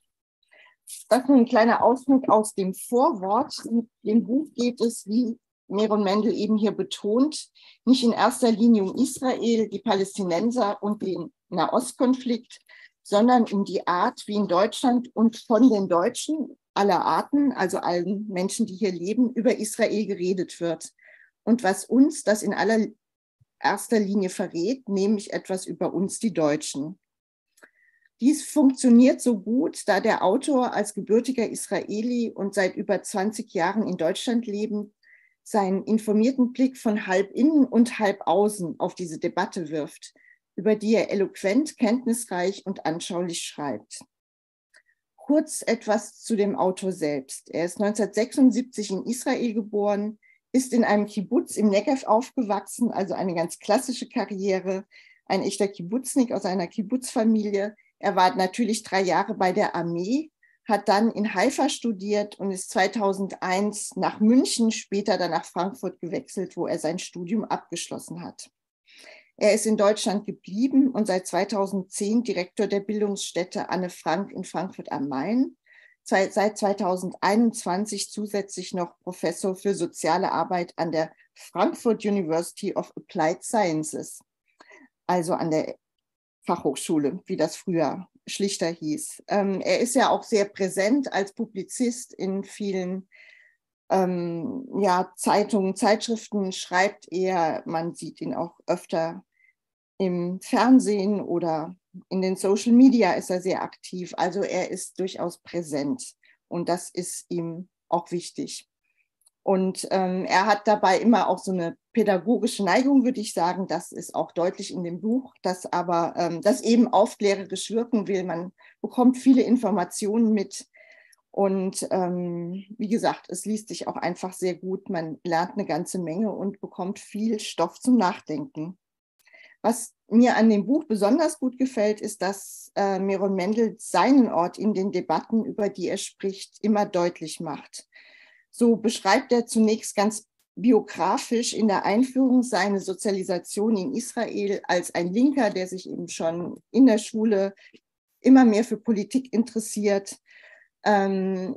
Speaker 5: Das ist nur ein kleiner Ausschnitt aus dem Vorwort. Mit dem Buch geht es, wie Meron Mendel eben hier betont, nicht in erster Linie um Israel, die Palästinenser und den Nahostkonflikt, sondern um die Art, wie in Deutschland und von den Deutschen aller Arten, also allen Menschen, die hier leben, über Israel geredet wird. Und was uns das in allererster Linie verrät, nämlich etwas über uns, die Deutschen. Dies funktioniert so gut, da der Autor als gebürtiger Israeli und seit über 20 Jahren in Deutschland lebend seinen informierten Blick von halb innen und halb außen auf diese Debatte wirft, über die er eloquent, kenntnisreich und anschaulich schreibt. Kurz etwas zu dem Autor selbst. Er ist 1976 in Israel geboren, ist in einem Kibbutz im Negev aufgewachsen, also eine ganz klassische Karriere, ein echter Kibbutznik aus einer Kibbutzfamilie. Er war natürlich 3 Jahre bei der Armee, hat dann in Haifa studiert und ist 2001 nach München, später dann nach Frankfurt gewechselt, wo er sein Studium abgeschlossen hat. Er ist in Deutschland geblieben und seit 2010 Direktor der Bildungsstätte Anne Frank in Frankfurt am Main. Seit 2021 zusätzlich noch Professor für soziale Arbeit an der Frankfurt University of Applied Sciences, also an der Fachhochschule, wie das früher schlichter hieß. Er ist ja auch sehr präsent als Publizist in vielen ja, Zeitungen, Zeitschriften schreibt er. Man sieht ihn auch öfter im Fernsehen oder in den Social Media ist er sehr aktiv. Also er ist durchaus präsent und das ist ihm auch wichtig. Und er hat dabei immer auch so eine pädagogische Neigung, würde ich sagen. Das ist auch deutlich in dem Buch, dass aber das eben aufklärerisch wirken will. Man bekommt viele Informationen mit. Und wie gesagt, es liest sich auch einfach sehr gut. Man lernt eine ganze Menge und bekommt viel Stoff zum Nachdenken. Was mir an dem Buch besonders gut gefällt, ist, dass Meron Mendel seinen Ort in den Debatten, über die er spricht, immer deutlich macht. So beschreibt er zunächst ganz biografisch in der Einführung seine Sozialisation in Israel als ein Linker, der sich eben schon in der Schule immer mehr für Politik interessiert, in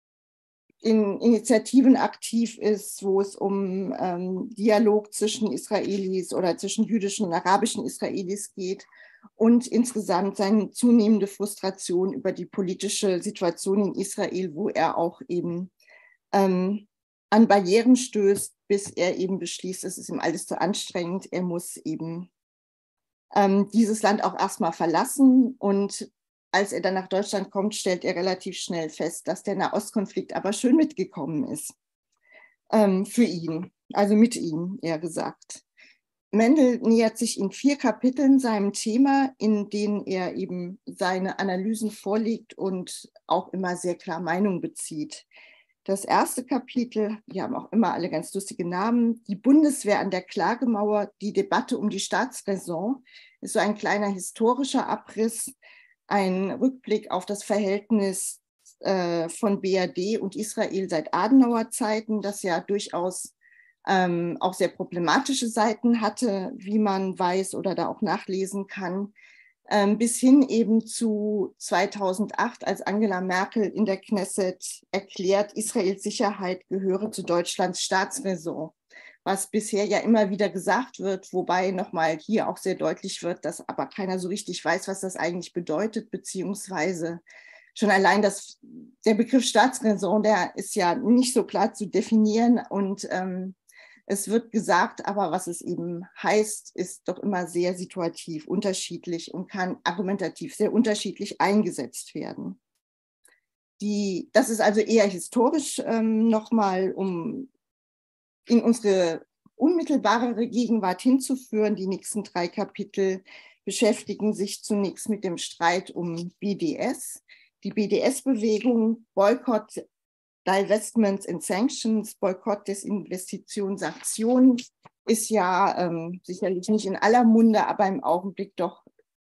Speaker 5: Initiativen aktiv ist, wo es um Dialog zwischen Israelis oder zwischen jüdischen und arabischen Israelis geht und insgesamt seine zunehmende Frustration über die politische Situation in Israel, wo er auch eben an Barrieren stößt, bis er eben beschließt, es ist ihm alles zu anstrengend, er muss eben dieses Land auch erstmal verlassen. Und als er dann nach Deutschland kommt, stellt er relativ schnell fest, dass der Nahostkonflikt aber schön mitgekommen ist für ihn, also mit ihm, eher gesagt. Mendel nähert sich in 4 Kapiteln seinem Thema, in denen er eben seine Analysen vorlegt und auch immer sehr klar Meinung bezieht. Das erste Kapitel, die haben auch immer alle ganz lustige Namen, die Bundeswehr an der Klagemauer, die Debatte um die Staatsräson, ist so ein kleiner historischer Abriss, ein Rückblick auf das Verhältnis von BRD und Israel seit Adenauer Zeiten, das ja durchaus auch sehr problematische Seiten hatte, wie man weiß oder da auch nachlesen kann, bis hin eben zu 2008, als Angela Merkel in der Knesset erklärt, Israels Sicherheit gehöre zu Deutschlands Staatsräson, was bisher ja immer wieder gesagt wird, wobei nochmal hier auch sehr deutlich wird, dass aber keiner so richtig weiß, was das eigentlich bedeutet, beziehungsweise schon allein der Begriff Staatsräson, der ist ja nicht so klar zu definieren und es wird gesagt, aber was es eben heißt, ist doch immer sehr situativ, unterschiedlich und kann argumentativ sehr unterschiedlich eingesetzt werden. Das ist also eher historisch nochmal, um in unsere unmittelbarere Gegenwart hinzuführen. Die nächsten 3 Kapitel beschäftigen sich zunächst mit dem Streit um BDS. Die BDS-Bewegung, Boykott, Divestments and Sanctions, Boykott, Desinvestition, Sanktionen, ist ja sicherlich nicht in aller Munde, aber im Augenblick doch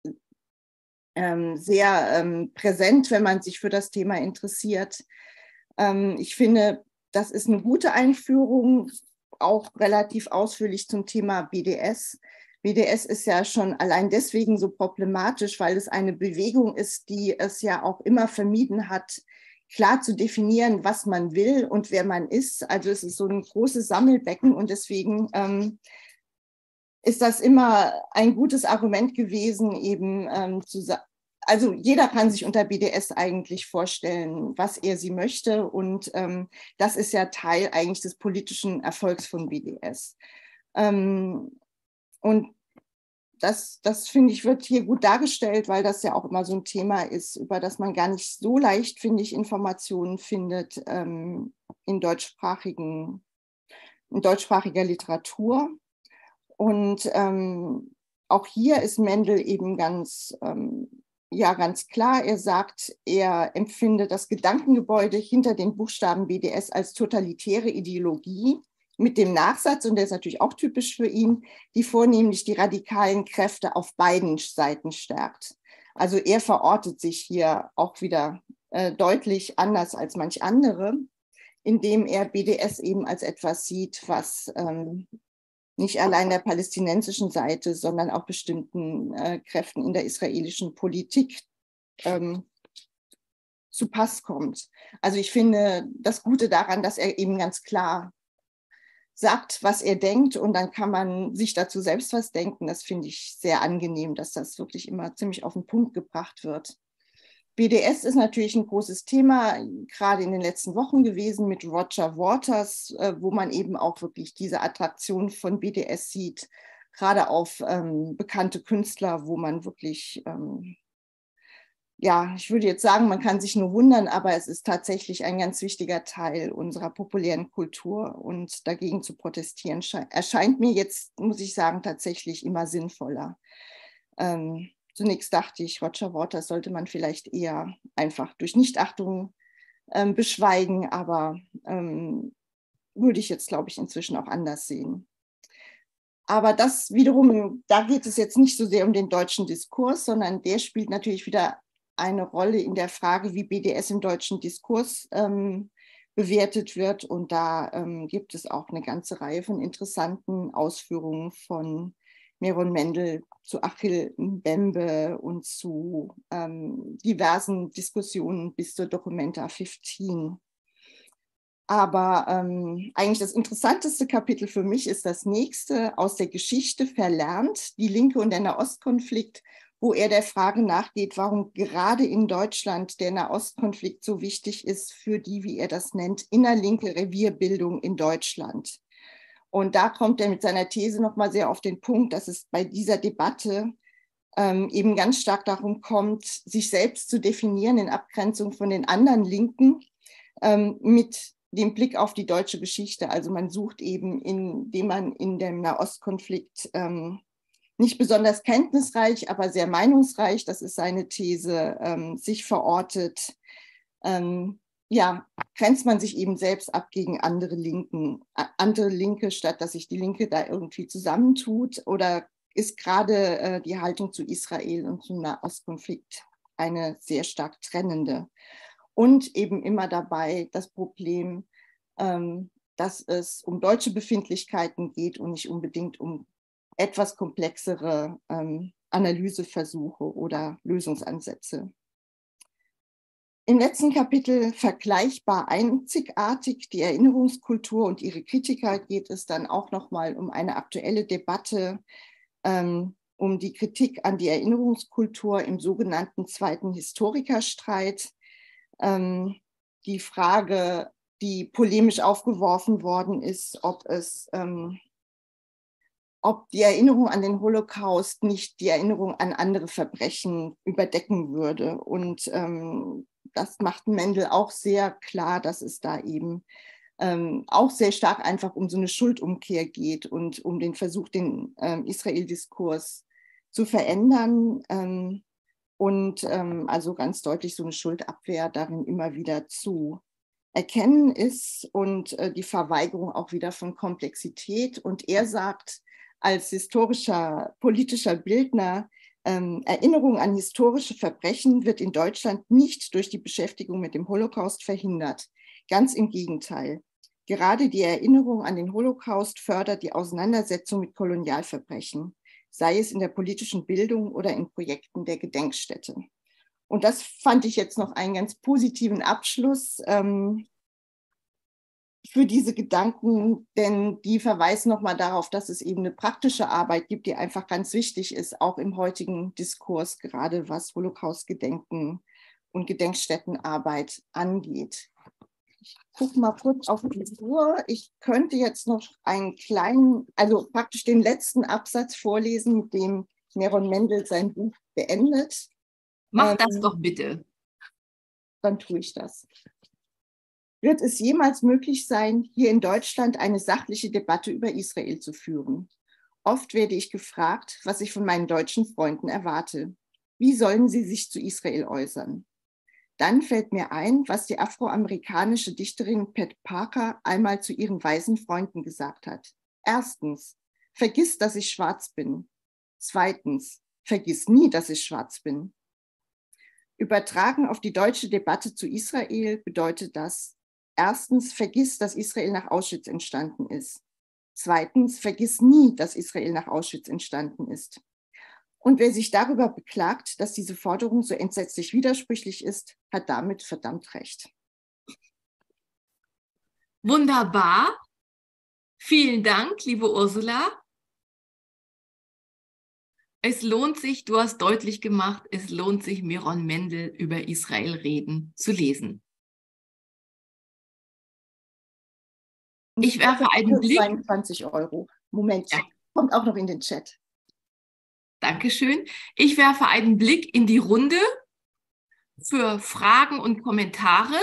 Speaker 5: sehr präsent, wenn man sich für das Thema interessiert. Ich finde, das ist eine gute Einführung, auch relativ ausführlich zum Thema BDS. BDS ist ja schon allein deswegen so problematisch, weil es eine Bewegung ist, die es ja auch immer vermieden hat, klar zu definieren, was man will und wer man ist. Also es ist so ein großes Sammelbecken und deswegen ist das immer ein gutes Argument gewesen, eben also jeder kann sich unter BDS eigentlich vorstellen, was sie möchte und das ist ja Teil eigentlich des politischen Erfolgs von BDS. Und das finde ich, wird hier gut dargestellt, weil das ja auch immer so ein Thema ist, über das man gar nicht so leicht, finde ich, Informationen findet in deutschsprachiger Literatur. Und auch hier ist Mendel eben ganz klar. Er sagt, er empfindet das Gedankengebäude hinter den Buchstaben BDS als totalitäre Ideologie mit dem Nachsatz, und der ist natürlich auch typisch für ihn, die vornehmlich die radikalen Kräfte auf beiden Seiten stärkt. Also er verortet sich hier auch wieder deutlich anders als manch andere, indem er BDS eben als etwas sieht, was nicht allein der palästinensischen Seite, sondern auch bestimmten Kräften in der israelischen Politik zu Pass kommt. Also ich finde das Gute daran, dass er eben ganz klar sagt, was er denkt, und dann kann man sich dazu selbst was denken. Das finde ich sehr angenehm, dass das wirklich immer ziemlich auf den Punkt gebracht wird. BDS ist natürlich ein großes Thema, gerade in den letzten Wochen gewesen mit Roger Waters, wo man eben auch wirklich diese Attraktion von BDS sieht, gerade auf bekannte Künstler, wo man wirklich, ja, ich würde jetzt sagen, man kann sich nur wundern, aber es ist tatsächlich ein ganz wichtiger Teil unserer populären Kultur und dagegen zu protestieren erscheint mir jetzt, muss ich sagen, tatsächlich immer sinnvoller. Zunächst dachte ich, Roger Waters sollte man vielleicht eher einfach durch Nichtachtung beschweigen, aber würde ich jetzt, glaube ich, inzwischen auch anders sehen. Aber das wiederum, da geht es jetzt nicht so sehr um den deutschen Diskurs, sondern der spielt natürlich wieder eine Rolle in der Frage, wie BDS im deutschen Diskurs bewertet wird. Und da gibt es auch eine ganze Reihe von interessanten Ausführungen von Meron Mendel zu Achille Mbembe und zu diversen Diskussionen bis zur Documenta 15. Aber eigentlich das interessanteste Kapitel für mich ist das nächste, aus der Geschichte verlernt, die Linke und der Nahostkonflikt, wo er der Frage nachgeht, warum gerade in Deutschland der Nahostkonflikt so wichtig ist für die, wie er das nennt, innerlinke Revierbildung in Deutschland. Und da kommt er mit seiner These nochmal sehr auf den Punkt, dass es bei dieser Debatte eben ganz stark darum kommt, sich selbst zu definieren in Abgrenzung von den anderen Linken mit dem Blick auf die deutsche Geschichte. Also man sucht eben, indem man in dem Nahostkonflikt nicht besonders kenntnisreich, aber sehr meinungsreich, das ist seine These, sich verortet, ja, grenzt man sich eben selbst ab gegen andere Linke, statt dass sich die Linke da irgendwie zusammentut? Oder ist gerade die Haltung zu Israel und zum Nahostkonflikt eine sehr stark trennende? Und eben immer dabei das Problem, dass es um deutsche Befindlichkeiten geht und nicht unbedingt um etwas komplexere Analyseversuche oder Lösungsansätze. Im letzten Kapitel vergleichbar einzigartig die Erinnerungskultur und ihre Kritiker geht es dann auch nochmal um eine aktuelle Debatte, um die Kritik an die Erinnerungskultur im sogenannten Zweiten Historikerstreit. Die Frage, die polemisch aufgeworfen worden ist, ob die Erinnerung an den Holocaust nicht die Erinnerung an andere Verbrechen überdecken würde. Und das macht Mendel auch sehr klar, dass es da eben auch sehr stark einfach um so eine Schuldumkehr geht und um den Versuch, den Israel-Diskurs zu verändern und also ganz deutlich so eine Schuldabwehr darin immer wieder zu erkennen ist und die Verweigerung auch wieder von Komplexität. Und er sagt, als historischer, politischer Bildner, Erinnerung an historische Verbrechen wird in Deutschland nicht durch die Beschäftigung mit dem Holocaust verhindert. Ganz im Gegenteil. Gerade die Erinnerung an den Holocaust fördert die Auseinandersetzung mit Kolonialverbrechen, sei es in der politischen Bildung oder in Projekten der Gedenkstätte. Und das fand ich jetzt noch einen ganz positiven Abschluss für diese Gedanken, denn die verweisen nochmal darauf, dass es eben eine praktische Arbeit gibt, die einfach ganz wichtig ist, auch im heutigen Diskurs, gerade was Holocaust-Gedenken und Gedenkstättenarbeit angeht. Ich gucke mal kurz auf die Uhr. Ich könnte jetzt noch einen kleinen, also praktisch den letzten Absatz vorlesen, mit dem Meron Mendel sein Buch beendet.
Speaker 1: Mach das doch bitte.
Speaker 5: Dann tue ich das. Wird es jemals möglich sein, hier in Deutschland eine sachliche Debatte über Israel zu führen? Oft werde ich gefragt, was ich von meinen deutschen Freunden erwarte. Wie sollen sie sich zu Israel äußern? Dann fällt mir ein, was die afroamerikanische Dichterin Pat Parker einmal zu ihren weißen Freunden gesagt hat. Erstens, vergiss, dass ich schwarz bin. Zweitens, vergiss nie, dass ich schwarz bin. Übertragen auf die deutsche Debatte zu Israel bedeutet das, erstens, vergiss, dass Israel nach Auschwitz entstanden ist. Zweitens, vergiss nie, dass Israel nach Auschwitz entstanden ist. Und wer sich darüber beklagt, dass diese Forderung so entsetzlich widersprüchlich ist, hat damit verdammt recht.
Speaker 1: Wunderbar. Vielen Dank, liebe Ursula. Es lohnt sich, du hast deutlich gemacht, es lohnt sich, Miron Mendel über Israel reden zu lesen. Ich werfe einen Blick.
Speaker 5: 22 €. Moment,
Speaker 1: Ja.
Speaker 5: kommt auch noch in den Chat.
Speaker 1: Dankeschön. Ich werfe einen Blick in die Runde für Fragen und Kommentare.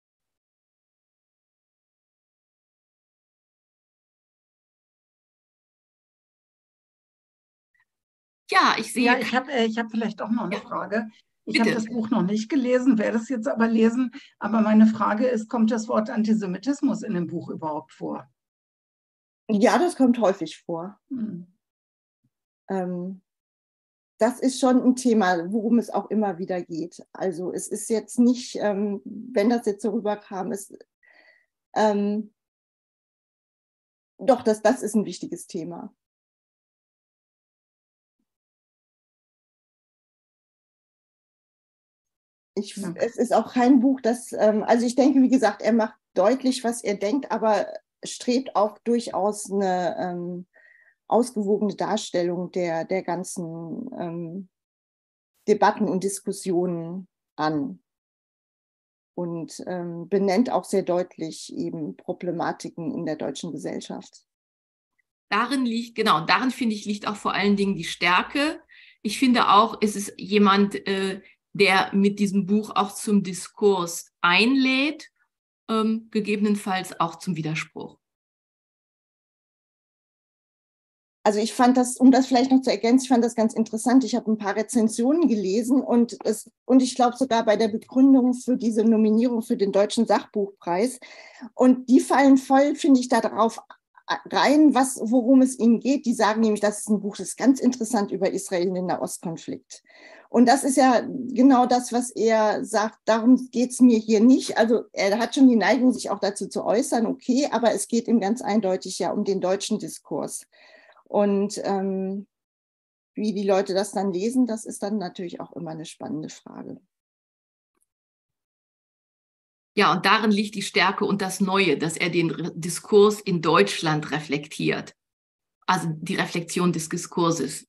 Speaker 1: Ja, ich sehe.
Speaker 4: Ja, ich hab vielleicht auch noch eine Frage. Ich
Speaker 1: Bitte.
Speaker 4: habe das Buch noch nicht gelesen, werde es jetzt aber lesen. Aber meine Frage ist, kommt das Wort Antisemitismus in dem Buch überhaupt vor?
Speaker 5: Ja, das kommt häufig vor. Das ist schon ein Thema, worum es auch immer wieder geht. Also es ist jetzt nicht, wenn das jetzt so rüberkam, doch, das ist ein wichtiges Thema. Es ist auch kein Buch, also ich denke, wie gesagt, er macht deutlich, was er denkt, aber strebt auch durchaus eine ausgewogene Darstellung der ganzen Debatten und Diskussionen an und benennt auch sehr deutlich eben Problematiken in der deutschen Gesellschaft.
Speaker 1: Darin finde ich, liegt auch vor allen Dingen die Stärke. Ich finde auch, es ist jemand, der mit diesem Buch auch zum Diskurs einlädt, gegebenenfalls auch zum Widerspruch.
Speaker 5: Also ich fand das, um das vielleicht noch zu ergänzen, ich fand das ganz interessant. Ich habe ein paar Rezensionen gelesen und ich glaube sogar bei der Begründung für diese Nominierung für den Deutschen Sachbuchpreis. Und die fallen voll, finde ich, da drauf rein, worum es ihnen geht. Die sagen nämlich, das ist ein Buch, das ist ganz interessant über Israel und den Nahostkonflikt. Und das ist ja genau das, was er sagt, darum geht es mir hier nicht. Also er hat schon die Neigung, sich auch dazu zu äußern, okay, aber es geht ihm ganz eindeutig ja um den deutschen Diskurs. Und wie die Leute das dann lesen, das ist dann natürlich auch immer eine spannende Frage.
Speaker 1: Ja, und darin liegt die Stärke und das Neue, dass er den Diskurs in Deutschland reflektiert. Also die Reflexion des Diskurses.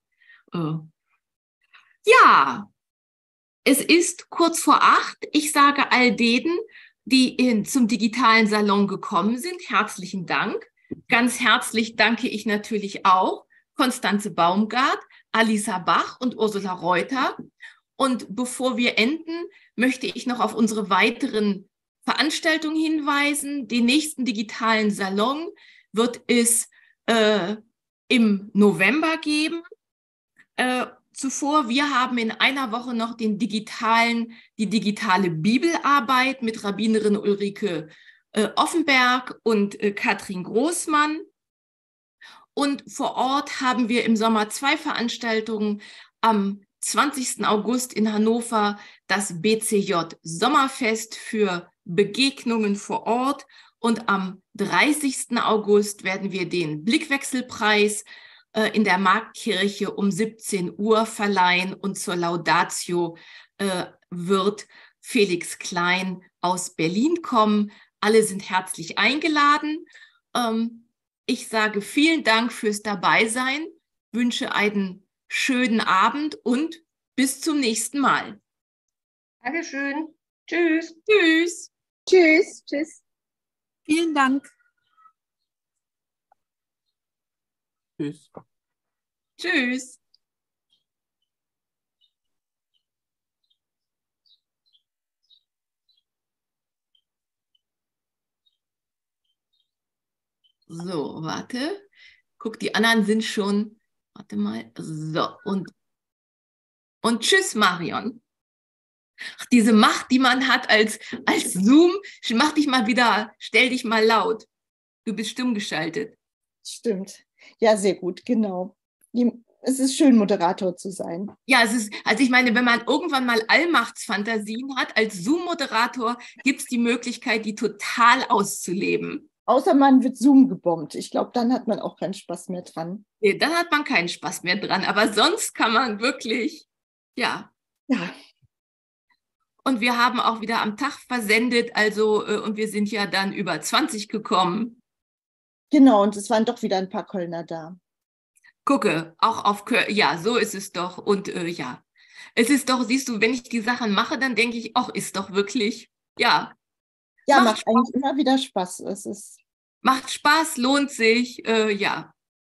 Speaker 1: Ja, es ist kurz vor 8. Ich sage all denen, die zum digitalen Salon gekommen sind, herzlichen Dank. Ganz herzlich danke ich natürlich auch Konstanze Baumgart, Alisa Bach und Ursula Reuter. Und bevor wir enden, möchte ich noch auf unsere weiteren Veranstaltungen hinweisen. Den nächsten digitalen Salon wird es im November geben. Zuvor, wir haben in einer Woche noch die digitale Bibelarbeit mit Rabbinerin Ulrike Offenberg und Katrin Großmann. Und vor Ort haben wir im Sommer 2 Veranstaltungen. Am 20. August in Hannover das BCJ Sommerfest für Begegnungen vor Ort. Und am 30. August werden wir den Blickwechselpreis in der Marktkirche um 17 Uhr verleihen. Und zur Laudatio wird Felix Klein aus Berlin kommen. Alle sind herzlich eingeladen. Ich sage vielen Dank fürs Dabeisein, wünsche einen schönen Abend und bis zum nächsten Mal.
Speaker 6: Dankeschön. Tschüss.
Speaker 1: Tschüss.
Speaker 2: Tschüss. Tschüss.
Speaker 7: Vielen Dank.
Speaker 3: Tschüss.
Speaker 1: Tschüss. So, warte. Guck, die anderen sind schon. Warte mal. So, und tschüss, Marion. Ach, diese Macht, die man hat als Zoom, mach dich mal wieder, stell dich mal laut. Du bist stumm geschaltet.
Speaker 5: Stimmt. Ja, sehr gut, genau. Es ist schön, Moderator zu sein.
Speaker 1: Ja, also ich meine, wenn man irgendwann mal Allmachtsfantasien hat, als Zoom-Moderator gibt es die Möglichkeit, die total auszuleben.
Speaker 5: Außer man wird Zoom gebombt. Ich glaube, dann hat man auch keinen Spaß mehr dran.
Speaker 1: Nee, dann hat man keinen Spaß mehr dran. Aber sonst kann man wirklich, ja.
Speaker 5: Ja.
Speaker 1: Und wir haben auch wieder am Tag versendet, also, und wir sind ja dann über 20 gekommen.
Speaker 5: Genau, und es waren doch wieder ein paar Kölner da.
Speaker 1: Gucke, auch auf, ja, so ist es doch. Und ja, es ist doch, siehst du, wenn ich die Sachen mache, dann denke ich, ach, ist doch wirklich, ja,
Speaker 5: Ja,
Speaker 1: macht
Speaker 5: macht
Speaker 1: Spaß,
Speaker 5: eigentlich immer wieder Spaß.
Speaker 1: macht Spaß, lohnt sich, ja.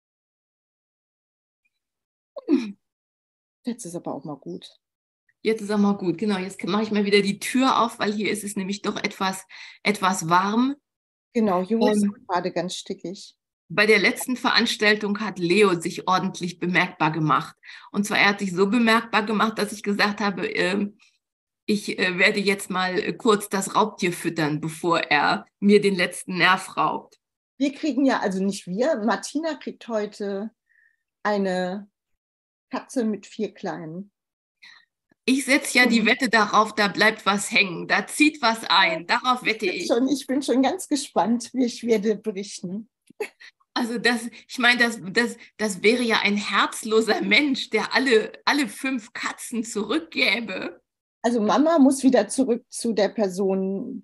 Speaker 5: Jetzt ist aber auch mal gut.
Speaker 1: Jetzt ist auch mal gut, genau. Jetzt mache ich mal wieder die Tür auf, weil hier ist es nämlich doch etwas warm.
Speaker 5: Genau, hier ist es gerade ganz stickig.
Speaker 1: Bei der letzten Veranstaltung hat Leo sich ordentlich bemerkbar gemacht. Und zwar, er hat sich so bemerkbar gemacht, dass ich gesagt habe, ich werde jetzt mal kurz das Raubtier füttern, bevor er mir den letzten Nerv raubt.
Speaker 5: Wir kriegen ja, also nicht wir, Martina kriegt heute eine Katze mit 4 Kleinen.
Speaker 1: Ich setze ja die Wette darauf, da bleibt was hängen, da zieht was ein, darauf wette ich.
Speaker 5: Ich bin schon ganz gespannt, wie ich werde berichten.
Speaker 1: Also ich meine, das wäre ja ein herzloser Mensch, der alle 5 Katzen zurückgäbe.
Speaker 5: Also Mama muss wieder zurück zu der Person,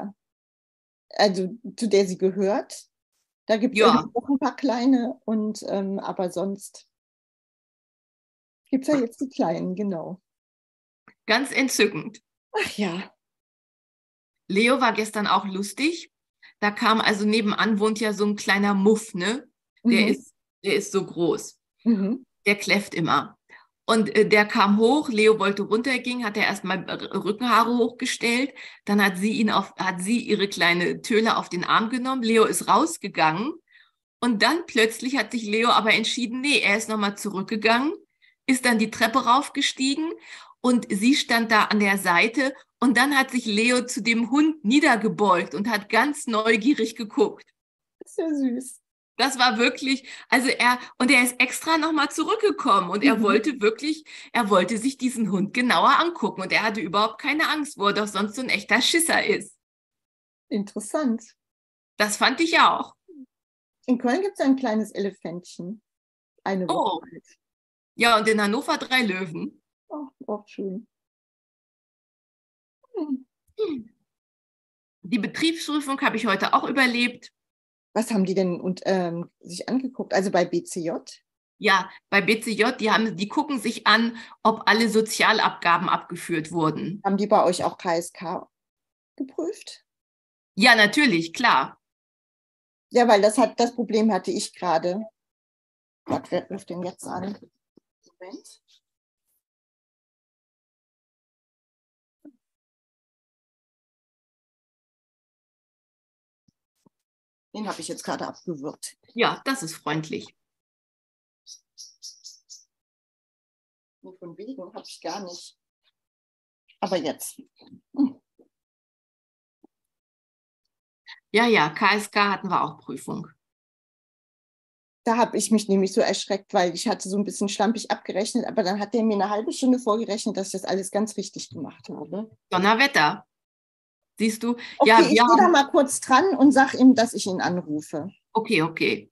Speaker 5: zu der sie gehört. Da gibt es
Speaker 1: Ja
Speaker 5: noch ein paar kleine, aber sonst gibt es ja jetzt die Kleinen, genau.
Speaker 1: Ganz entzückend.
Speaker 5: Ach ja.
Speaker 1: Leo war gestern auch lustig. Da kam, also nebenan wohnt ja so ein kleiner Muff, ne? Der ist so groß.
Speaker 5: Mhm.
Speaker 1: Der kläfft immer. Und der kam hoch, Leo wollte runtergehen, hat er erstmal Rückenhaare hochgestellt. Dann hat sie ihre kleine Töle auf den Arm genommen. Leo ist rausgegangen. Und dann plötzlich hat sich Leo aber entschieden, nee, er ist nochmal zurückgegangen, ist dann die Treppe raufgestiegen. Und sie stand da an der Seite und dann hat sich Leo zu dem Hund niedergebeugt und hat ganz neugierig geguckt.
Speaker 5: Das ist ja süß.
Speaker 1: Das war wirklich, er ist extra nochmal zurückgekommen und er wollte sich diesen Hund genauer angucken und er hatte überhaupt keine Angst, wo er doch sonst so ein echter Schisser ist.
Speaker 5: Interessant.
Speaker 1: Das fand ich auch.
Speaker 5: In Köln gibt es ein kleines Elefantchen. Eine Woche alt.
Speaker 1: Ja, und in Hannover 3 Löwen.
Speaker 5: Oh, auch schön.
Speaker 1: Die Betriebsprüfung habe ich heute auch überlebt.
Speaker 5: Was haben die denn sich angeguckt? Also bei BCJ?
Speaker 1: Ja, bei BCJ, die gucken sich an, ob alle Sozialabgaben abgeführt wurden.
Speaker 5: Haben die bei euch auch KSK geprüft?
Speaker 1: Ja, natürlich, klar.
Speaker 5: Ja, weil das Problem hatte ich gerade. Gott, wer ruft den jetzt an? Moment. Den habe ich jetzt gerade abgewürgt.
Speaker 1: Ja, das ist freundlich.
Speaker 5: Von wegen habe ich gar nicht. Aber jetzt.
Speaker 1: Ja, KSK hatten wir auch Prüfung.
Speaker 5: Da habe ich mich nämlich so erschreckt, weil ich hatte so ein bisschen schlampig abgerechnet, aber dann hat der mir eine halbe Stunde vorgerechnet, dass ich das alles ganz richtig gemacht habe.
Speaker 1: Donnerwetter. Siehst du?
Speaker 5: Okay,
Speaker 1: ja,
Speaker 5: ich gehe da mal kurz dran und sage ihm, dass ich ihn anrufe.
Speaker 1: Okay.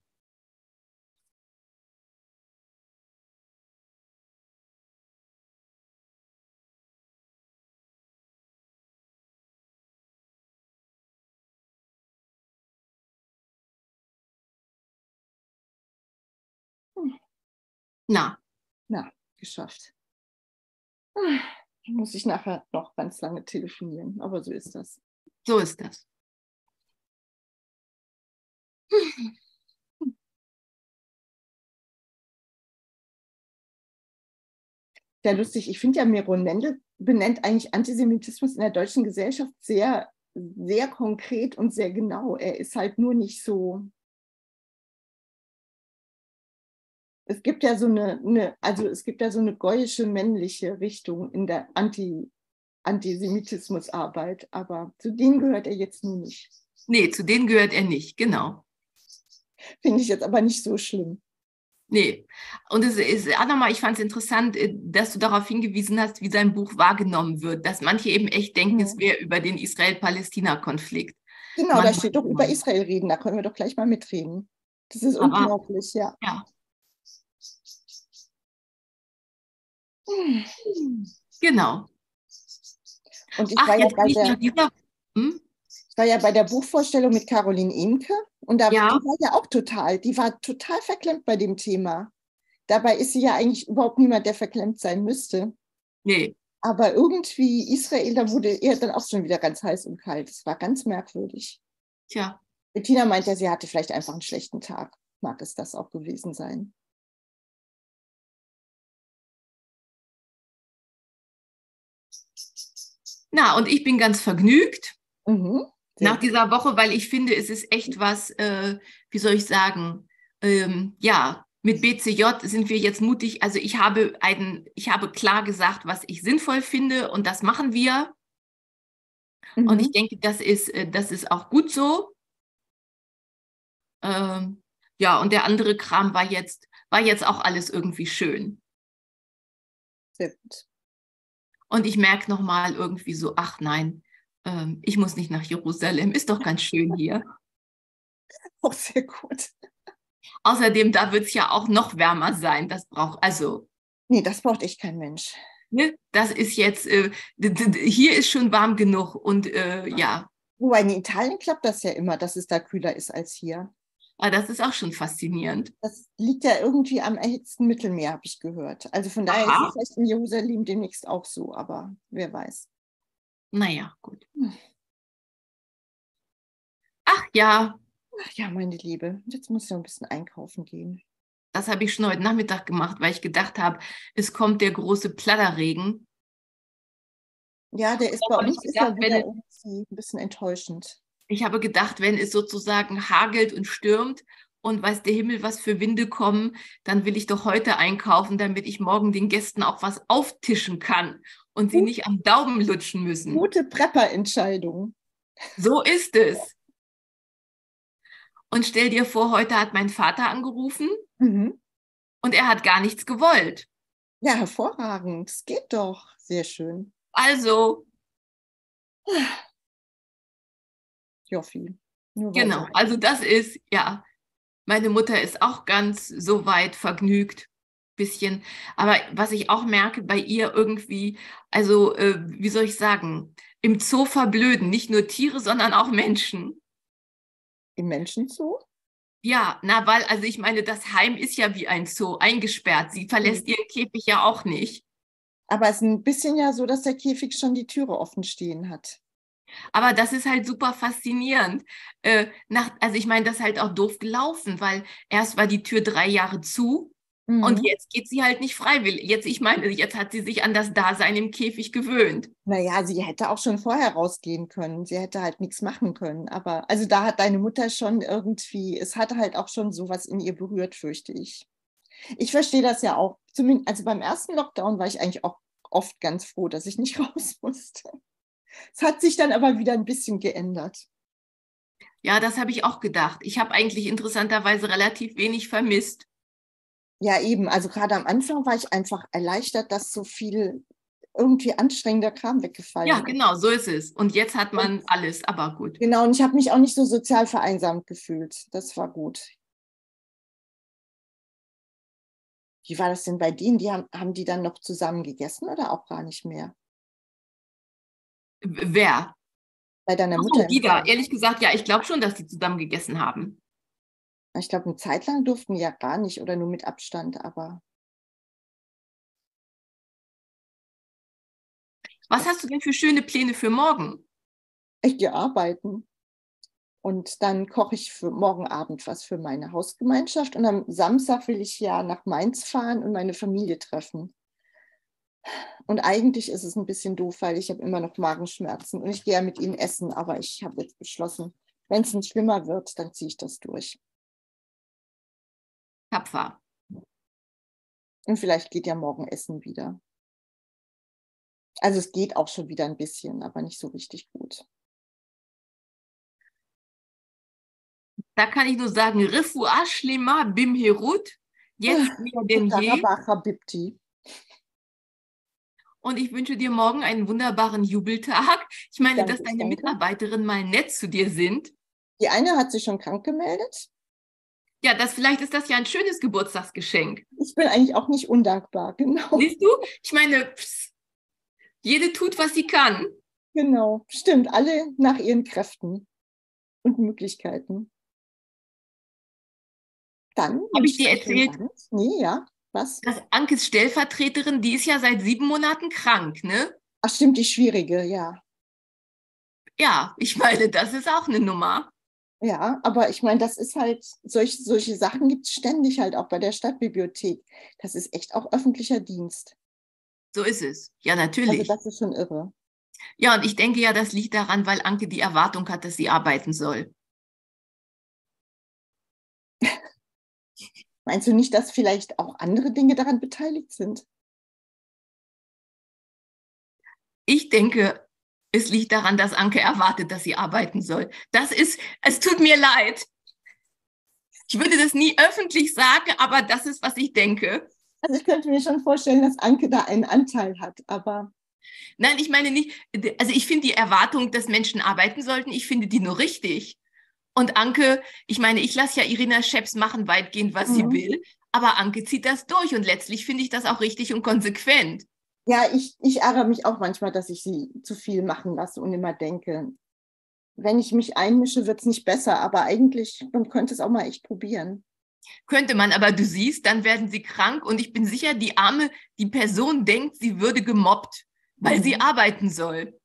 Speaker 1: Na,
Speaker 5: geschafft. Muss ich nachher noch ganz lange telefonieren, aber so ist das.
Speaker 1: So ist das.
Speaker 5: Sehr lustig. Ich finde ja, Miro Mendel benennt eigentlich Antisemitismus in der deutschen Gesellschaft sehr, sehr konkret und sehr genau. Er ist halt nur nicht so. Es gibt ja so eine gäuische männliche Richtung in der Antisemitismusarbeit, aber zu denen gehört er jetzt nur nicht.
Speaker 1: Nee, zu denen gehört er nicht, genau.
Speaker 5: Finde ich jetzt aber nicht so schlimm.
Speaker 1: Nee. Und es ist auch nochmal, ich fand es interessant, dass du darauf hingewiesen hast, wie sein Buch wahrgenommen wird, dass manche eben echt denken, es wäre über den Israel-Palästina-Konflikt.
Speaker 5: Genau, da steht doch über Israel reden, da können wir doch gleich mal mitreden. Das ist unglaublich, ja.
Speaker 1: Genau.
Speaker 5: Und ich war ja bei der Buchvorstellung mit Caroline Emke und die war ja auch die war total verklemmt bei dem Thema. Dabei ist sie ja eigentlich überhaupt niemand, der verklemmt sein müsste.
Speaker 1: Nee.
Speaker 5: Aber irgendwie Israel, da wurde er dann auch schon wieder ganz heiß und kalt. Es war ganz merkwürdig.
Speaker 1: Tja.
Speaker 5: Bettina meint ja, sie hatte vielleicht einfach einen schlechten Tag. Mag es das auch gewesen sein.
Speaker 1: Na, und ich bin ganz vergnügt nach
Speaker 5: Sehr
Speaker 1: dieser Woche, weil ich finde, es ist echt was, wie soll ich sagen, ja, mit BCJ sind wir jetzt mutig. Also ich habe klar gesagt, was ich sinnvoll finde und das machen wir. Und ich denke, das ist auch gut so. Ja, und der andere Kram war jetzt auch alles irgendwie schön.
Speaker 5: Sehr gut.
Speaker 1: Und ich merke nochmal irgendwie so, ach nein, ich muss nicht nach Jerusalem, ist doch ganz schön hier.
Speaker 5: Auch sehr gut.
Speaker 1: Außerdem, da wird es ja auch noch wärmer sein.
Speaker 5: Nee, das braucht echt kein Mensch.
Speaker 1: Ne, das ist jetzt, hier ist schon warm genug und ja.
Speaker 5: Wobei in Italien klappt das ja immer, dass es da kühler ist als hier.
Speaker 1: Aber das ist auch schon faszinierend.
Speaker 5: Das liegt ja irgendwie am erhitzten Mittelmeer, habe ich gehört. Also von daher ist es vielleicht in Jerusalem demnächst auch so, aber wer weiß.
Speaker 1: Naja, gut. Ach ja.
Speaker 5: Ach ja, meine Liebe, jetzt muss ich noch ein bisschen einkaufen gehen.
Speaker 1: Das habe ich schon heute Nachmittag gemacht, weil ich gedacht habe, es kommt der große Pladderregen.
Speaker 5: Ja, der ist bei uns ist ja wieder irgendwie ein bisschen enttäuschend.
Speaker 1: Ich habe gedacht, wenn es sozusagen hagelt und stürmt und weiß der Himmel, was für Winde kommen, dann will ich doch heute einkaufen, damit ich morgen den Gästen auch was auftischen kann und sie nicht am Daumen lutschen müssen.
Speaker 5: Gute Prepper-Entscheidung.
Speaker 1: So ist es. Und stell dir vor, heute hat mein Vater angerufen und er hat gar nichts gewollt.
Speaker 5: Ja, hervorragend. Es geht doch. Sehr schön.
Speaker 1: Also.
Speaker 5: Joffi.
Speaker 1: Genau, also das ist, ja, meine Mutter ist auch ganz so weit vergnügt, bisschen. Aber was ich auch merke bei ihr irgendwie, also wie soll ich sagen, im Zoo verblöden, nicht nur Tiere, sondern auch Menschen.
Speaker 5: Im Menschenzoo?
Speaker 1: Ja, na, weil, also ich meine, das Heim ist ja wie ein Zoo, eingesperrt. Sie verlässt ihren Käfig ja auch nicht.
Speaker 5: Aber es ist ein bisschen ja so, dass der Käfig schon die Türe offen stehen hat.
Speaker 1: Aber das ist halt super faszinierend. Also ich meine, das ist halt auch doof gelaufen, weil erst war die Tür 3 Jahre zu und jetzt geht sie halt nicht freiwillig. Jetzt hat sie sich an das Dasein im Käfig gewöhnt.
Speaker 5: Naja, sie hätte auch schon vorher rausgehen können. Sie hätte halt nichts machen können. Aber also da hat deine Mutter schon irgendwie, es hat halt auch schon sowas in ihr berührt, fürchte ich. Ich verstehe das ja auch. Zumindest, also beim ersten Lockdown war ich eigentlich auch oft ganz froh, dass ich nicht raus musste. Es hat sich dann aber wieder ein bisschen geändert.
Speaker 1: Ja, das habe ich auch gedacht. Ich habe eigentlich interessanterweise relativ wenig vermisst.
Speaker 5: Ja, eben. Also gerade am Anfang war ich einfach erleichtert, dass so viel irgendwie anstrengender Kram weggefallen ist.
Speaker 1: Ja, genau, so ist es. Und jetzt hat man alles, aber gut.
Speaker 5: Genau, und ich habe mich auch nicht so sozial vereinsamt gefühlt. Das war gut. Wie war das denn bei denen? Haben die dann noch zusammen gegessen oder auch gar nicht mehr?
Speaker 1: Wer?
Speaker 5: Bei deiner Mutter?
Speaker 1: Die da. Ehrlich gesagt, ja, ich glaube schon, dass die zusammen gegessen haben.
Speaker 5: Ich glaube, eine Zeit lang durften die ja gar nicht oder nur mit Abstand, aber.
Speaker 1: Was hast du denn für schöne Pläne für morgen?
Speaker 5: Ich gehe arbeiten. Und dann koche ich für morgen Abend was für meine Hausgemeinschaft. Und am Samstag will ich ja nach Mainz fahren und meine Familie treffen. Und eigentlich ist es ein bisschen doof, weil ich habe immer noch Magenschmerzen und ich gehe ja mit ihnen essen. Aber ich habe jetzt beschlossen, wenn es nicht schlimmer wird, dann ziehe ich das durch.
Speaker 1: Tapfer.
Speaker 5: Und vielleicht geht ja morgen Essen wieder. Also es geht auch schon wieder ein bisschen, aber nicht so richtig gut.
Speaker 1: Da kann ich nur sagen, Refuah Shlema Bim Herut, jetzt mehr denn je. Und ich wünsche dir morgen einen wunderbaren Jubeltag. Ich meine, dass deine Mitarbeiterinnen mal nett zu dir sind.
Speaker 5: Die eine hat sich schon krank gemeldet.
Speaker 1: Ja, vielleicht ist das ja ein schönes Geburtstagsgeschenk.
Speaker 5: Ich bin eigentlich auch nicht undankbar, genau.
Speaker 1: Siehst du? Ich meine, jede tut, was sie kann.
Speaker 5: Genau, stimmt. Alle nach ihren Kräften und Möglichkeiten. Dann
Speaker 1: habe ich dir erzählt.
Speaker 5: Nee, ja. Was?
Speaker 1: dass Ankes Stellvertreterin, die ist ja seit 7 Monaten krank, ne?
Speaker 5: Ach stimmt, die schwierige, ja.
Speaker 1: Ja, ich meine, das ist auch eine Nummer.
Speaker 5: Ja, aber ich meine, das ist halt, solche Sachen gibt es ständig halt auch bei der Stadtbibliothek. Das ist echt auch öffentlicher Dienst.
Speaker 1: So ist es. Ja,
Speaker 5: Also
Speaker 1: natürlich.
Speaker 5: das ist schon irre.
Speaker 1: Ja, und ich denke ja, das liegt daran, weil Anke die Erwartung hat, dass sie arbeiten soll.
Speaker 5: Meinst du nicht, dass vielleicht auch andere Dinge daran beteiligt sind?
Speaker 1: Ich denke, es liegt daran, dass Anke erwartet, dass sie arbeiten soll. Es tut mir leid. Ich würde das nie öffentlich sagen, aber das ist, was ich denke.
Speaker 5: Also ich könnte mir schon vorstellen, dass Anke da einen Anteil hat, aber
Speaker 1: Nein, ich meine nicht, also ich finde die Erwartung, dass Menschen arbeiten sollten, ich finde die nur richtig. Und Anke, ich meine, ich lasse ja Irina Scheps machen weitgehend, was sie will, aber Anke zieht das durch und letztlich finde ich das auch richtig und konsequent.
Speaker 5: ja, ich ärgere mich auch manchmal, dass ich sie zu viel machen lasse und immer denke, wenn ich mich einmische, wird es nicht besser, aber eigentlich, man könnte es auch mal echt probieren.
Speaker 1: Könnte man, aber du siehst, dann werden sie krank und ich bin sicher, die Person denkt, sie würde gemobbt, weil sie arbeiten soll.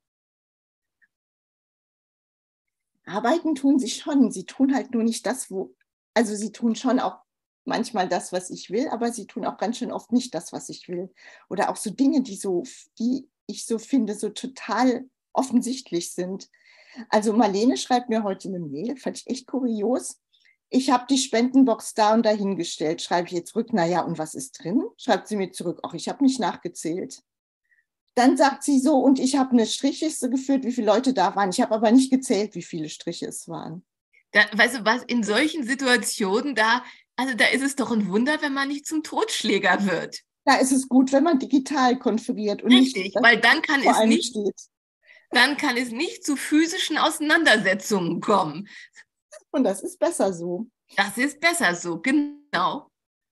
Speaker 5: Arbeiten tun sie schon, sie tun halt nur nicht das, also sie tun schon auch manchmal das, was ich will, aber sie tun auch ganz schön oft nicht das, was ich will. Oder auch so Dinge, die ich so finde, so total offensichtlich sind. Also Marlene schreibt mir heute eine Mail, fand ich echt kurios. Ich habe die Spendenbox da und dahin gestellt. Schreibe ich jetzt zurück, naja, und was ist drin? Schreibt sie mir zurück, ach, ich habe nicht nachgezählt. Dann sagt sie so, und ich habe eine Strichliste geführt, wie viele Leute da waren. Ich habe aber nicht gezählt, wie viele Striche es waren.
Speaker 1: Weißt du was, in solchen Situationen, da ist es doch ein Wunder, wenn man nicht zum Totschläger wird.
Speaker 5: Da ist es gut, wenn man digital konferiert und
Speaker 1: Richtig,
Speaker 5: nicht,
Speaker 1: weil dann kann
Speaker 5: vor
Speaker 1: es
Speaker 5: einem
Speaker 1: nicht,
Speaker 5: steht.
Speaker 1: dann kann es nicht zu physischen Auseinandersetzungen kommen.
Speaker 5: Und das ist besser so.
Speaker 1: Das ist besser so, genau.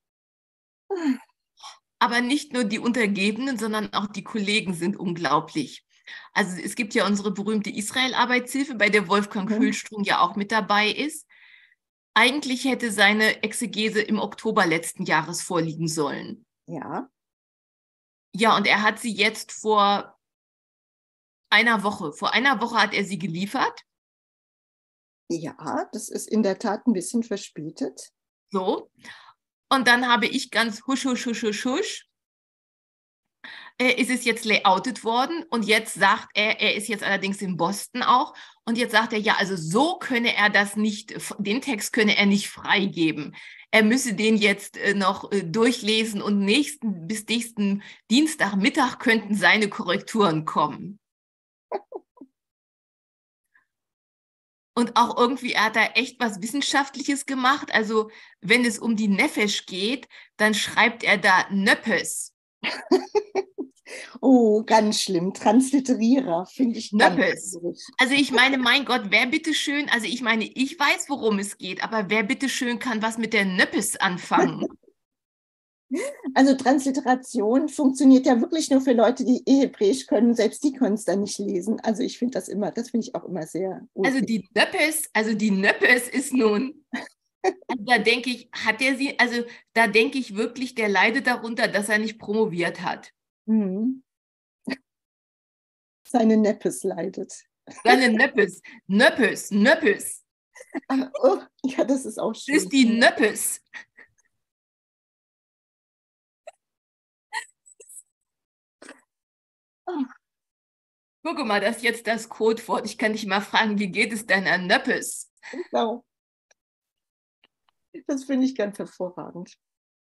Speaker 1: Aber nicht nur die Untergebenen, sondern auch die Kollegen sind unglaublich. Also es gibt ja unsere berühmte Israel-Arbeitshilfe, bei der Wolfgang Hüllstrung ja auch mit dabei ist. Eigentlich hätte seine Exegese im Oktober letzten Jahres vorliegen sollen.
Speaker 5: Ja.
Speaker 1: Ja, und er hat sie jetzt vor einer Woche hat er sie geliefert.
Speaker 5: Ja, das ist in der Tat ein bisschen verspätet.
Speaker 1: So. Und dann habe ich ganz husch, husch, husch, husch, husch, ist es jetzt layoutet worden und jetzt sagt er ist jetzt allerdings in Boston auch und jetzt sagt er, ja, also so könne er das nicht, den Text könne er nicht freigeben. Er müsse den jetzt noch durchlesen und bis nächsten Dienstagmittag könnten seine Korrekturen kommen. Und auch irgendwie, er hat da echt was Wissenschaftliches gemacht. Also wenn es um die Nefesh geht, dann schreibt er da Nöppes.
Speaker 5: Oh, ganz schlimm. Transliterierer, finde ich
Speaker 1: Nöppes.
Speaker 5: schwierig.
Speaker 1: Also ich meine, mein Gott, wer bitteschön, also ich meine, ich weiß, worum es geht, aber wer bitteschön kann was mit der Nöppes anfangen?
Speaker 5: Also Transliteration funktioniert ja wirklich nur für Leute, die Hebräisch können. Selbst die können es dann nicht lesen. Also ich finde das finde ich auch immer sehr gut.
Speaker 1: Also die Nöppes ist nun, also da denke ich, da denke ich wirklich, der leidet darunter, dass er nicht promoviert hat.
Speaker 5: Seine Neppes leidet.
Speaker 1: Seine Nöppes.
Speaker 5: Oh, ja, das ist auch schön.
Speaker 1: Das ist die Nöppes. Guck mal, das ist jetzt das Codewort. Ich kann dich mal fragen, wie geht es deiner Nöppes?
Speaker 5: Genau. Das finde ich ganz hervorragend.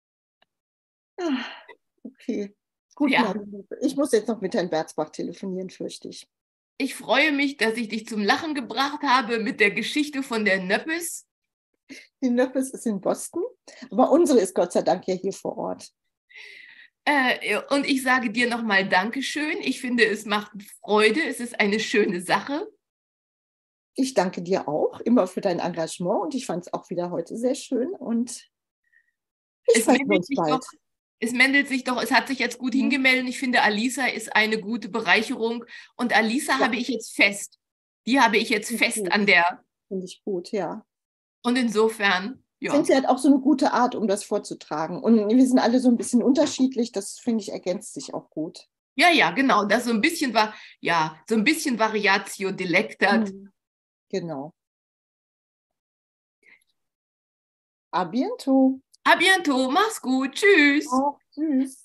Speaker 5: Okay, gut.
Speaker 1: Ja.
Speaker 5: Ich muss jetzt noch mit Herrn Berzbach telefonieren, fürchte ich.
Speaker 1: Ich freue mich, dass ich dich zum Lachen gebracht habe mit der Geschichte von der Nöppes.
Speaker 5: Die Nöppes ist in Boston, aber unsere ist Gott sei Dank ja hier vor Ort.
Speaker 1: Und ich sage dir nochmal Dankeschön. Ich finde, es macht Freude. Es ist eine schöne Sache.
Speaker 5: Ich danke dir auch immer für dein Engagement und ich fand es auch wieder heute sehr schön und ich freue mich bald.
Speaker 1: Es mendelt sich doch, es hat sich jetzt gut hingemeldet. Ich finde, Alisa ist eine gute Bereicherung und Alisa habe ich jetzt fest. Die habe ich jetzt fest an der.
Speaker 5: Finde ich gut, ja.
Speaker 1: Und insofern,
Speaker 5: Ich finde, sie hat auch so eine gute Art, um das vorzutragen. Und wir sind alle so ein bisschen unterschiedlich. Das, finde ich, ergänzt sich auch gut.
Speaker 1: Ja, ja, genau. Das so ein bisschen war, ja, so ein bisschen Variatio Dilectat.
Speaker 5: Genau. A bientôt.
Speaker 1: A bientôt, mach's gut, tschüss.
Speaker 5: Auch, tschüss.